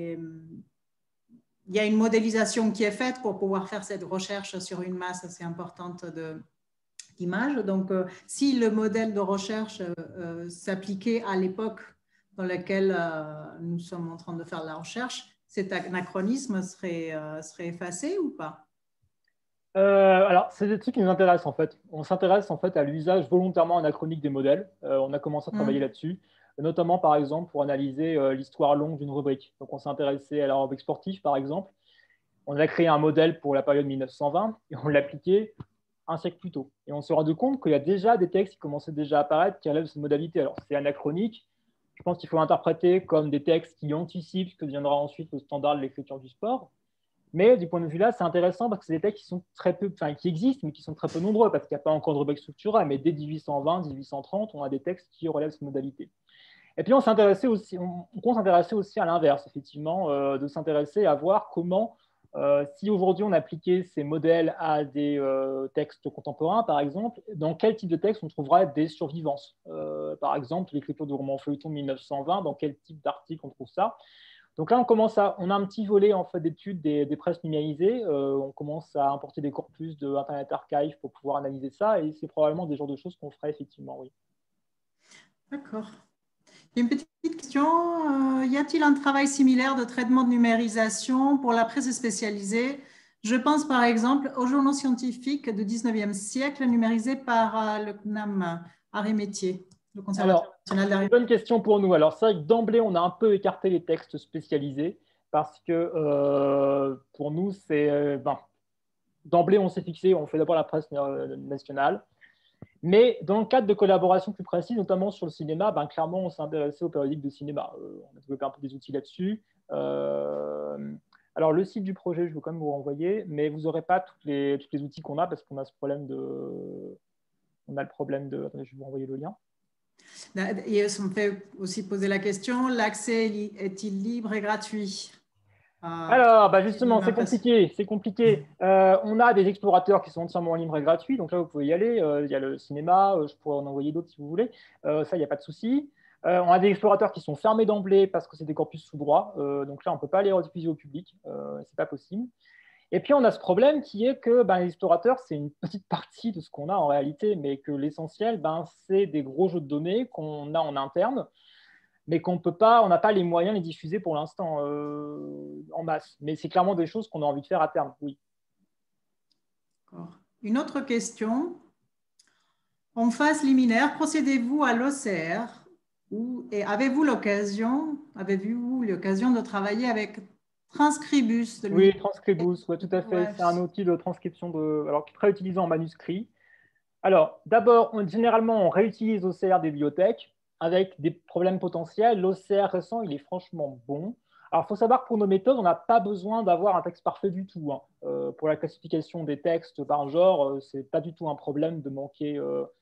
il y a une modélisation qui est faite pour pouvoir faire cette recherche sur une masse assez importante d'images. Donc, si le modèle de recherche s'appliquait à l'époque dans laquelle nous sommes en train de faire la recherche, cet anachronisme serait effacé ou pas? Alors, c'est des trucs qui nous intéressent en fait. On s'intéresse en fait à l'usage volontairement anachronique des modèles. On a commencé à travailler là-dessus, notamment par exemple pour analyser l'histoire longue d'une rubrique. Donc, on s'est intéressé à la rubrique sportive par exemple. On a créé un modèle pour la période 1920 et on l'a appliqué un siècle plus tôt. Et on s'est rendu compte qu'il y a déjà des textes qui commençaient déjà à apparaître qui relèvent de cette modalité. Alors, c'est anachronique. Je pense qu'il faut l'interpréter comme des textes qui anticipent ce que deviendra ensuite le standard de l'écriture du sport. Mais du point de vue là, c'est intéressant parce que c'est des textes qui sont très peu, enfin, qui existent, mais qui sont très peu nombreux parce qu'il n'y a pas encore de rubrique structurale. Mais dès 1820, 1830, on a des textes qui relèvent cette modalité. Et puis on s'intéressait aussi, on compte s'intéresser aussi à l'inverse, effectivement, de s'intéresser à voir comment, si aujourd'hui on appliquait ces modèles à des textes contemporains, par exemple, dans quel type de texte on trouvera des survivances. Par exemple, l'écriture du roman feuilleton 1920, dans quel type d'article on trouve ça. Donc là, on a un petit volet en fait, d'études des presses numérisées. On commence à importer des corpus de Internet Archive pour pouvoir analyser ça, et c'est probablement des genres de choses qu'on ferait effectivement, oui. D'accord. Une petite question. Y a-t-il un travail similaire de traitement de numérisation pour la presse spécialisée? Je pense par exemple aux journaux scientifiques du 19e siècle numérisés par le CNAM Arts et Métiers. Alors, c'est une bonne question pour nous. Alors, c'est vrai que d'emblée, on a un peu écarté les textes spécialisés parce que pour nous, d'emblée, on s'est fixé, on fait d'abord la presse nationale. Mais dans le cadre de collaborations plus précises, notamment sur le cinéma, clairement, on s'est intéressé aux périodiques de cinéma. On a développé un peu des outils là-dessus. Alors, le site du projet, je vais quand même vous renvoyer, mais vous n'aurez pas tous les outils qu'on a parce qu'on a ce problème de... On a le problème de... Attendez, je vais vous renvoyer le lien. Et ça me fait aussi poser la question, l'accès est-il libre et gratuit? Alors, justement, c'est compliqué. On a des explorateurs qui sont entièrement libres et gratuits, donc là, vous pouvez y aller. Il y a le cinéma, je pourrais en envoyer d'autres si vous voulez. Ça, il n'y a pas de souci. On a des explorateurs qui sont fermés d'emblée parce que c'est des corpus sous droit. Donc là, on ne peut pas les rediffuser au public. Ce n'est pas possible. Et puis, on a ce problème qui est que les explorateurs, c'est une petite partie de ce qu'on a en réalité, mais que l'essentiel, c'est des gros jeux de données qu'on a en interne, mais qu'on peut pas, on n'a pas les moyens de les diffuser pour l'instant en masse. Mais c'est clairement des choses qu'on a envie de faire à terme, oui. Une autre question. En phase liminaire, procédez-vous à l'OCR et avez-vous l'occasion de travailler avec Transcribus Oui, Transcribus, ouais, tout à fait. Ouais. C'est un outil de transcription qui est très utilisé en manuscrit. Alors, d'abord, généralement, on réutilise OCR des bibliothèques avec des problèmes potentiels. L'OCR récent, il est franchement bon. Alors, il faut savoir que pour nos méthodes, on n'a pas besoin d'avoir un texte parfait du tout. Hein. Pour la classification des textes par genre, ce n'est pas du tout un problème de manquer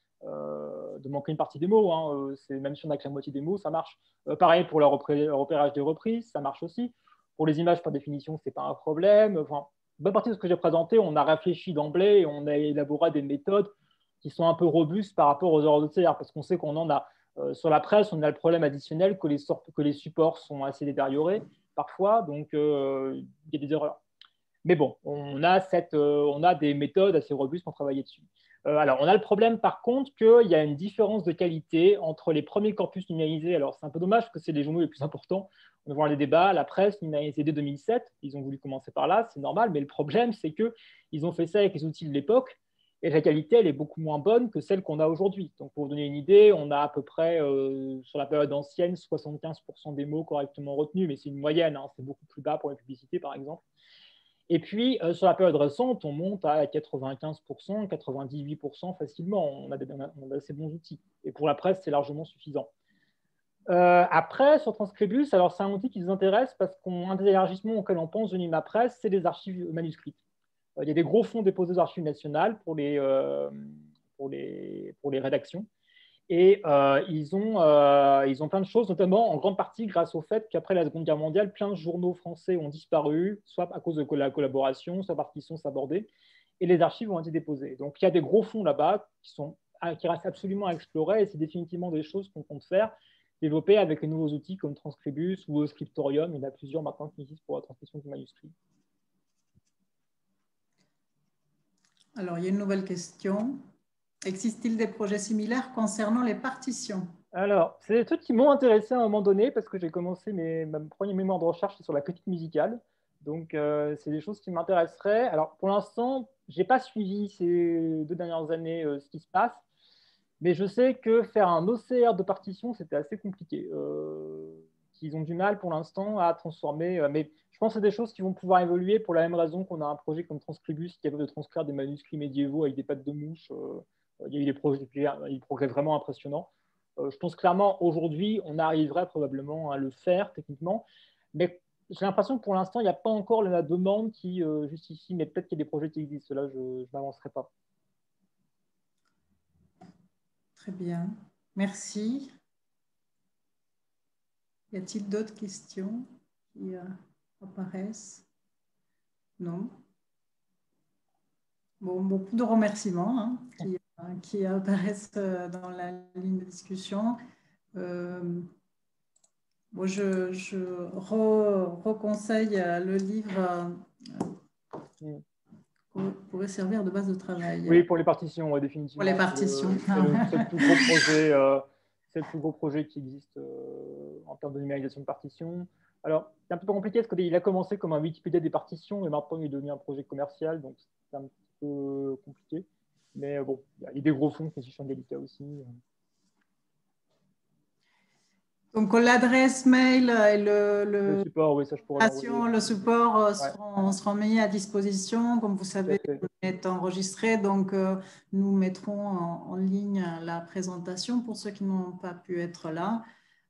une partie des mots. Hein. Même si on n'a que la moitié des mots, ça marche. Pareil pour le repérage des reprises, ça marche aussi. Pour les images, par définition, ce n'est pas un problème. Enfin, bonne partie de ce que j'ai présenté, on a réfléchi d'emblée et on a élaboré des méthodes qui sont un peu robustes par rapport aux erreurs d'OCR, parce qu'on sait qu'on en a. Sur la presse, on a le problème additionnel que les supports sont assez détériorés parfois, donc il y a des erreurs. Mais bon, on a des méthodes assez robustes pour travailler dessus. Alors, on a le problème, par contre, qu'il y a une différence de qualité entre les premiers corpus numérisés. Alors, c'est un peu dommage parce que c'est les journaux les plus importants. On va voir les débats, la presse numérisée dès 2007. Ils ont voulu commencer par là, c'est normal. Mais le problème, c'est qu'ils ont fait ça avec les outils de l'époque. Et la qualité, elle est beaucoup moins bonne que celle qu'on a aujourd'hui. Donc, pour vous donner une idée, on a à peu près, sur la période ancienne, 75% des mots correctement retenus. Mais c'est une moyenne, hein, c'est beaucoup plus bas pour la publicité, par exemple. Et puis, sur la période récente, on monte à 95%, 98% facilement. On a assez bons outils. Et pour la presse, c'est largement suffisant. Après, sur Transcribus, alors c'est un outil qui nous intéresse parce qu'un des élargissements auxquels on pense venir ma presse, c'est les archives manuscrites. Il y a des gros fonds déposés aux archives nationales pour les rédactions. Et ils ont plein de choses, notamment en grande partie grâce au fait qu'après la Seconde Guerre mondiale, plein de journaux français ont disparu, soit à cause de la collaboration, soit parce qu'ils sont sabordés, et les archives ont été déposées. Donc il y a des gros fonds là-bas qui restent absolument à explorer, et c'est définitivement des choses qu'on compte faire, développer avec les nouveaux outils comme Transcribus ou Scriptorium. Il y en a plusieurs maintenant qui existent pour la transcription du manuscrit. Alors, il y a une nouvelle question. Existe-t-il des projets similaires concernant les partitions? Alors, c'est des trucs qui m'ont intéressé à un moment donné parce que j'ai commencé ma première mémoire de recherche sur la critique musicale. Donc, c'est des choses qui m'intéresseraient. Alors, pour l'instant, je n'ai pas suivi ces 2 dernières années ce qui se passe, mais je sais que faire un OCR de partition, c'était assez compliqué. Qu'ils ont du mal pour l'instant à transformer. Mais je pense que c'est des choses qui vont pouvoir évoluer pour la même raison qu'on a un projet comme Transcribus qui est capable de transcrire des manuscrits médiévaux avec des pattes de mouche. Il y a eu des progrès vraiment impressionnants. Je pense clairement aujourd'hui, on arriverait probablement à le faire techniquement, mais j'ai l'impression que pour l'instant, il n'y a pas encore la demande qui justifie, mais peut-être qu'il y a des projets qui existent. Là, je ne m'avancerai pas. Très bien. Merci. Y a-t-il d'autres questions qui apparaissent? Non. Bon, beaucoup de remerciements hein, qui apparaissent dans la ligne de discussion. Bon, je reconseille le livre pourrait servir de base de travail. Oui, pour les partitions, ouais, définitivement. Pour les partitions. C'est le plus gros projet qui existe en termes de numérisation de partitions. Alors, c'est un peu compliqué parce qu'il a commencé comme un Wikipédia des partitions et maintenant il est devenu un projet commercial, donc c'est un petit peu compliqué. Mais bon, il y a des gros fonds qui sont délicats aussi. Donc, l'adresse mail et le support, oui, ça je pourrais l'envoyer. Le support seront mis à disposition. Comme vous savez, on est enregistré, donc nous mettrons en ligne la présentation pour ceux qui n'ont pas pu être là.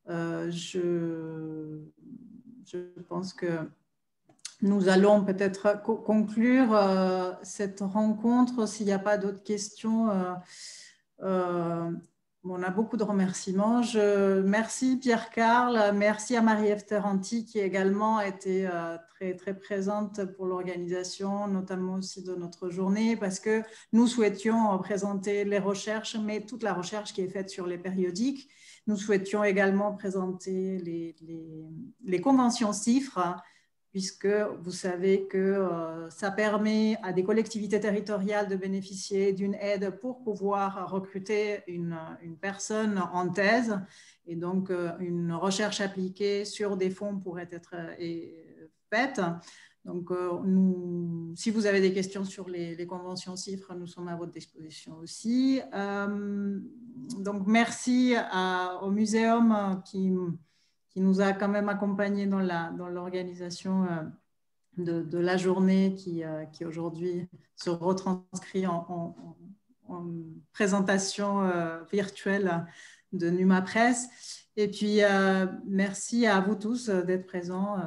Je pense que nous allons peut-être conclure cette rencontre. S'il n'y a pas d'autres questions, On a beaucoup de remerciements. Merci Pierre-Carl, merci à Marie-Ève Terranti qui également a été très, très présente pour l'organisation, notamment aussi de notre journée, parce que nous souhaitions présenter les recherches, mais toute la recherche qui est faite sur les périodiques. Nous souhaitions également présenter les conventions CIFRE, puisque vous savez que ça permet à des collectivités territoriales de bénéficier d'une aide pour pouvoir recruter une personne en thèse. Et donc, une recherche appliquée sur des fonds pourrait être faite. Donc, si vous avez des questions sur les conventions CIFRE, nous sommes à votre disposition aussi. Donc, merci au Muséum qui nous a quand même accompagnés dans l'organisation de la journée qui aujourd'hui se retranscrit en présentation virtuelle de Numa Presse. Et puis, merci à vous tous d'être présents,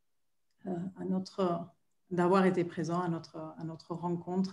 d'avoir été présents à notre rencontre.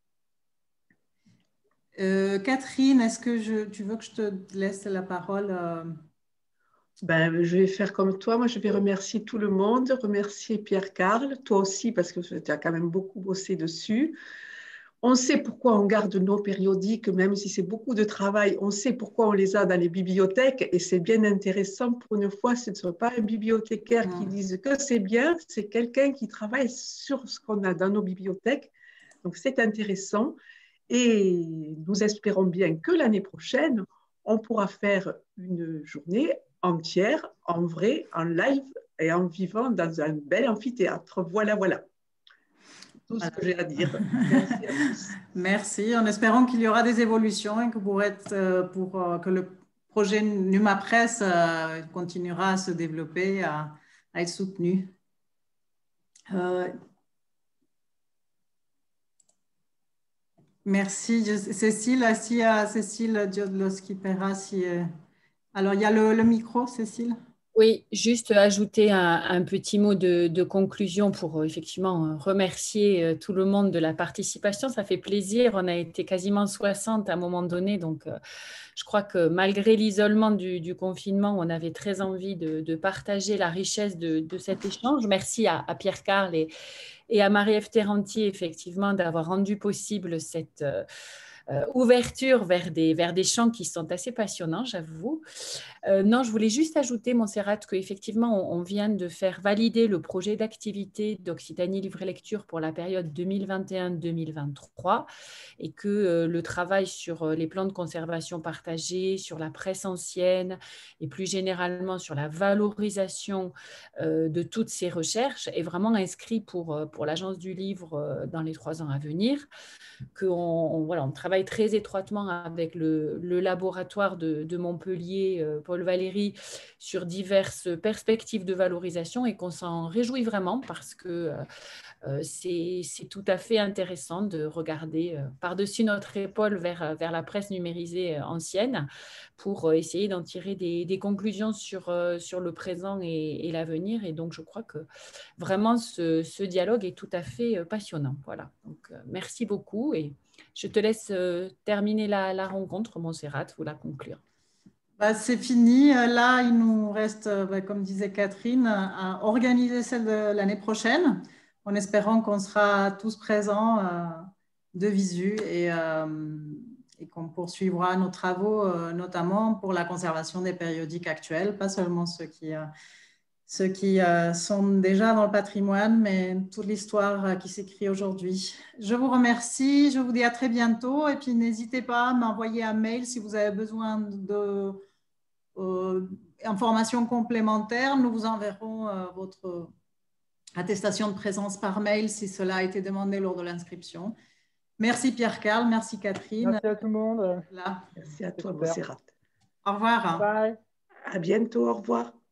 Catherine, est-ce que tu veux que je te laisse la parole Ben, je vais faire comme toi. Moi, je vais remercier tout le monde, remercier Pierre-Carl, toi aussi, parce que tu as quand même beaucoup bossé dessus. On sait pourquoi on garde nos périodiques, même si c'est beaucoup de travail. On sait pourquoi on les a dans les bibliothèques et c'est bien intéressant. Pour une fois, ce ne sont pas un bibliothécaire qui dise que c'est bien, c'est quelqu'un qui travaille sur ce qu'on a dans nos bibliothèques. Donc, c'est intéressant. Et nous espérons bien que l'année prochaine, on pourra faire une journée entière, en vrai, en live et en vivant dans un bel amphithéâtre. Voilà, voilà. Tout ce que j'ai à dire. Merci à tous. Merci, en espérant qu'il y aura des évolutions et que que le projet Numa Presse continuera à se développer, à être soutenu. Merci Cécile. Cécile Diodlowski-Pera. Alors, il y a le micro, Cécile. Oui, juste ajouter un petit mot de conclusion pour effectivement remercier tout le monde de la participation. Ça fait plaisir. On a été quasiment 60 à un moment donné. Donc, je crois que malgré l'isolement du confinement, on avait très envie de partager la richesse de cet échange. Merci à Pierre-Carl et à Marie-Ève Terranti, effectivement, d'avoir rendu possible cette ouverture vers des champs qui sont assez passionnants, j'avoue. Non, je voulais juste ajouter, Montserrat, qu'effectivement, on vient de faire valider le projet d'activité d'Occitanie Livre et Lecture pour la période 2021-2023 et que le travail sur les plans de conservation partagés, sur la presse ancienne et plus généralement sur la valorisation de toutes ces recherches est vraiment inscrit pour l'Agence du Livre dans les 3 ans à venir. On travaille très étroitement avec le laboratoire de Montpellier, Paul Valéry, sur diverses perspectives de valorisation et qu'on s'en réjouit vraiment parce que c'est tout à fait intéressant de regarder par-dessus notre épaule vers la presse numérisée ancienne pour essayer d'en tirer des conclusions sur le présent et l'avenir. Et donc, je crois que vraiment, ce dialogue est tout à fait passionnant. Voilà. Donc, merci beaucoup et je te laisse terminer la rencontre, Montserrat, ou la conclure. C'est fini. Là, il nous reste, comme disait Catherine, à organiser celle de l'année prochaine, en espérant qu'on sera tous présents de visu et qu'on poursuivra nos travaux, notamment pour la conservation des périodiques actuels, pas seulement ceux qui sont déjà dans le patrimoine, mais toute l'histoire qui s'écrit aujourd'hui. Je vous remercie, je vous dis à très bientôt et puis n'hésitez pas à m'envoyer un mail si vous avez besoin d'informations complémentaires. Nous vous enverrons votre attestation de présence par mail si cela a été demandé lors de l'inscription. Merci Pierre-Carl, merci Catherine. Merci à tout le monde. Merci à toi, Montserrat. Au revoir. Bye. À bientôt, au revoir.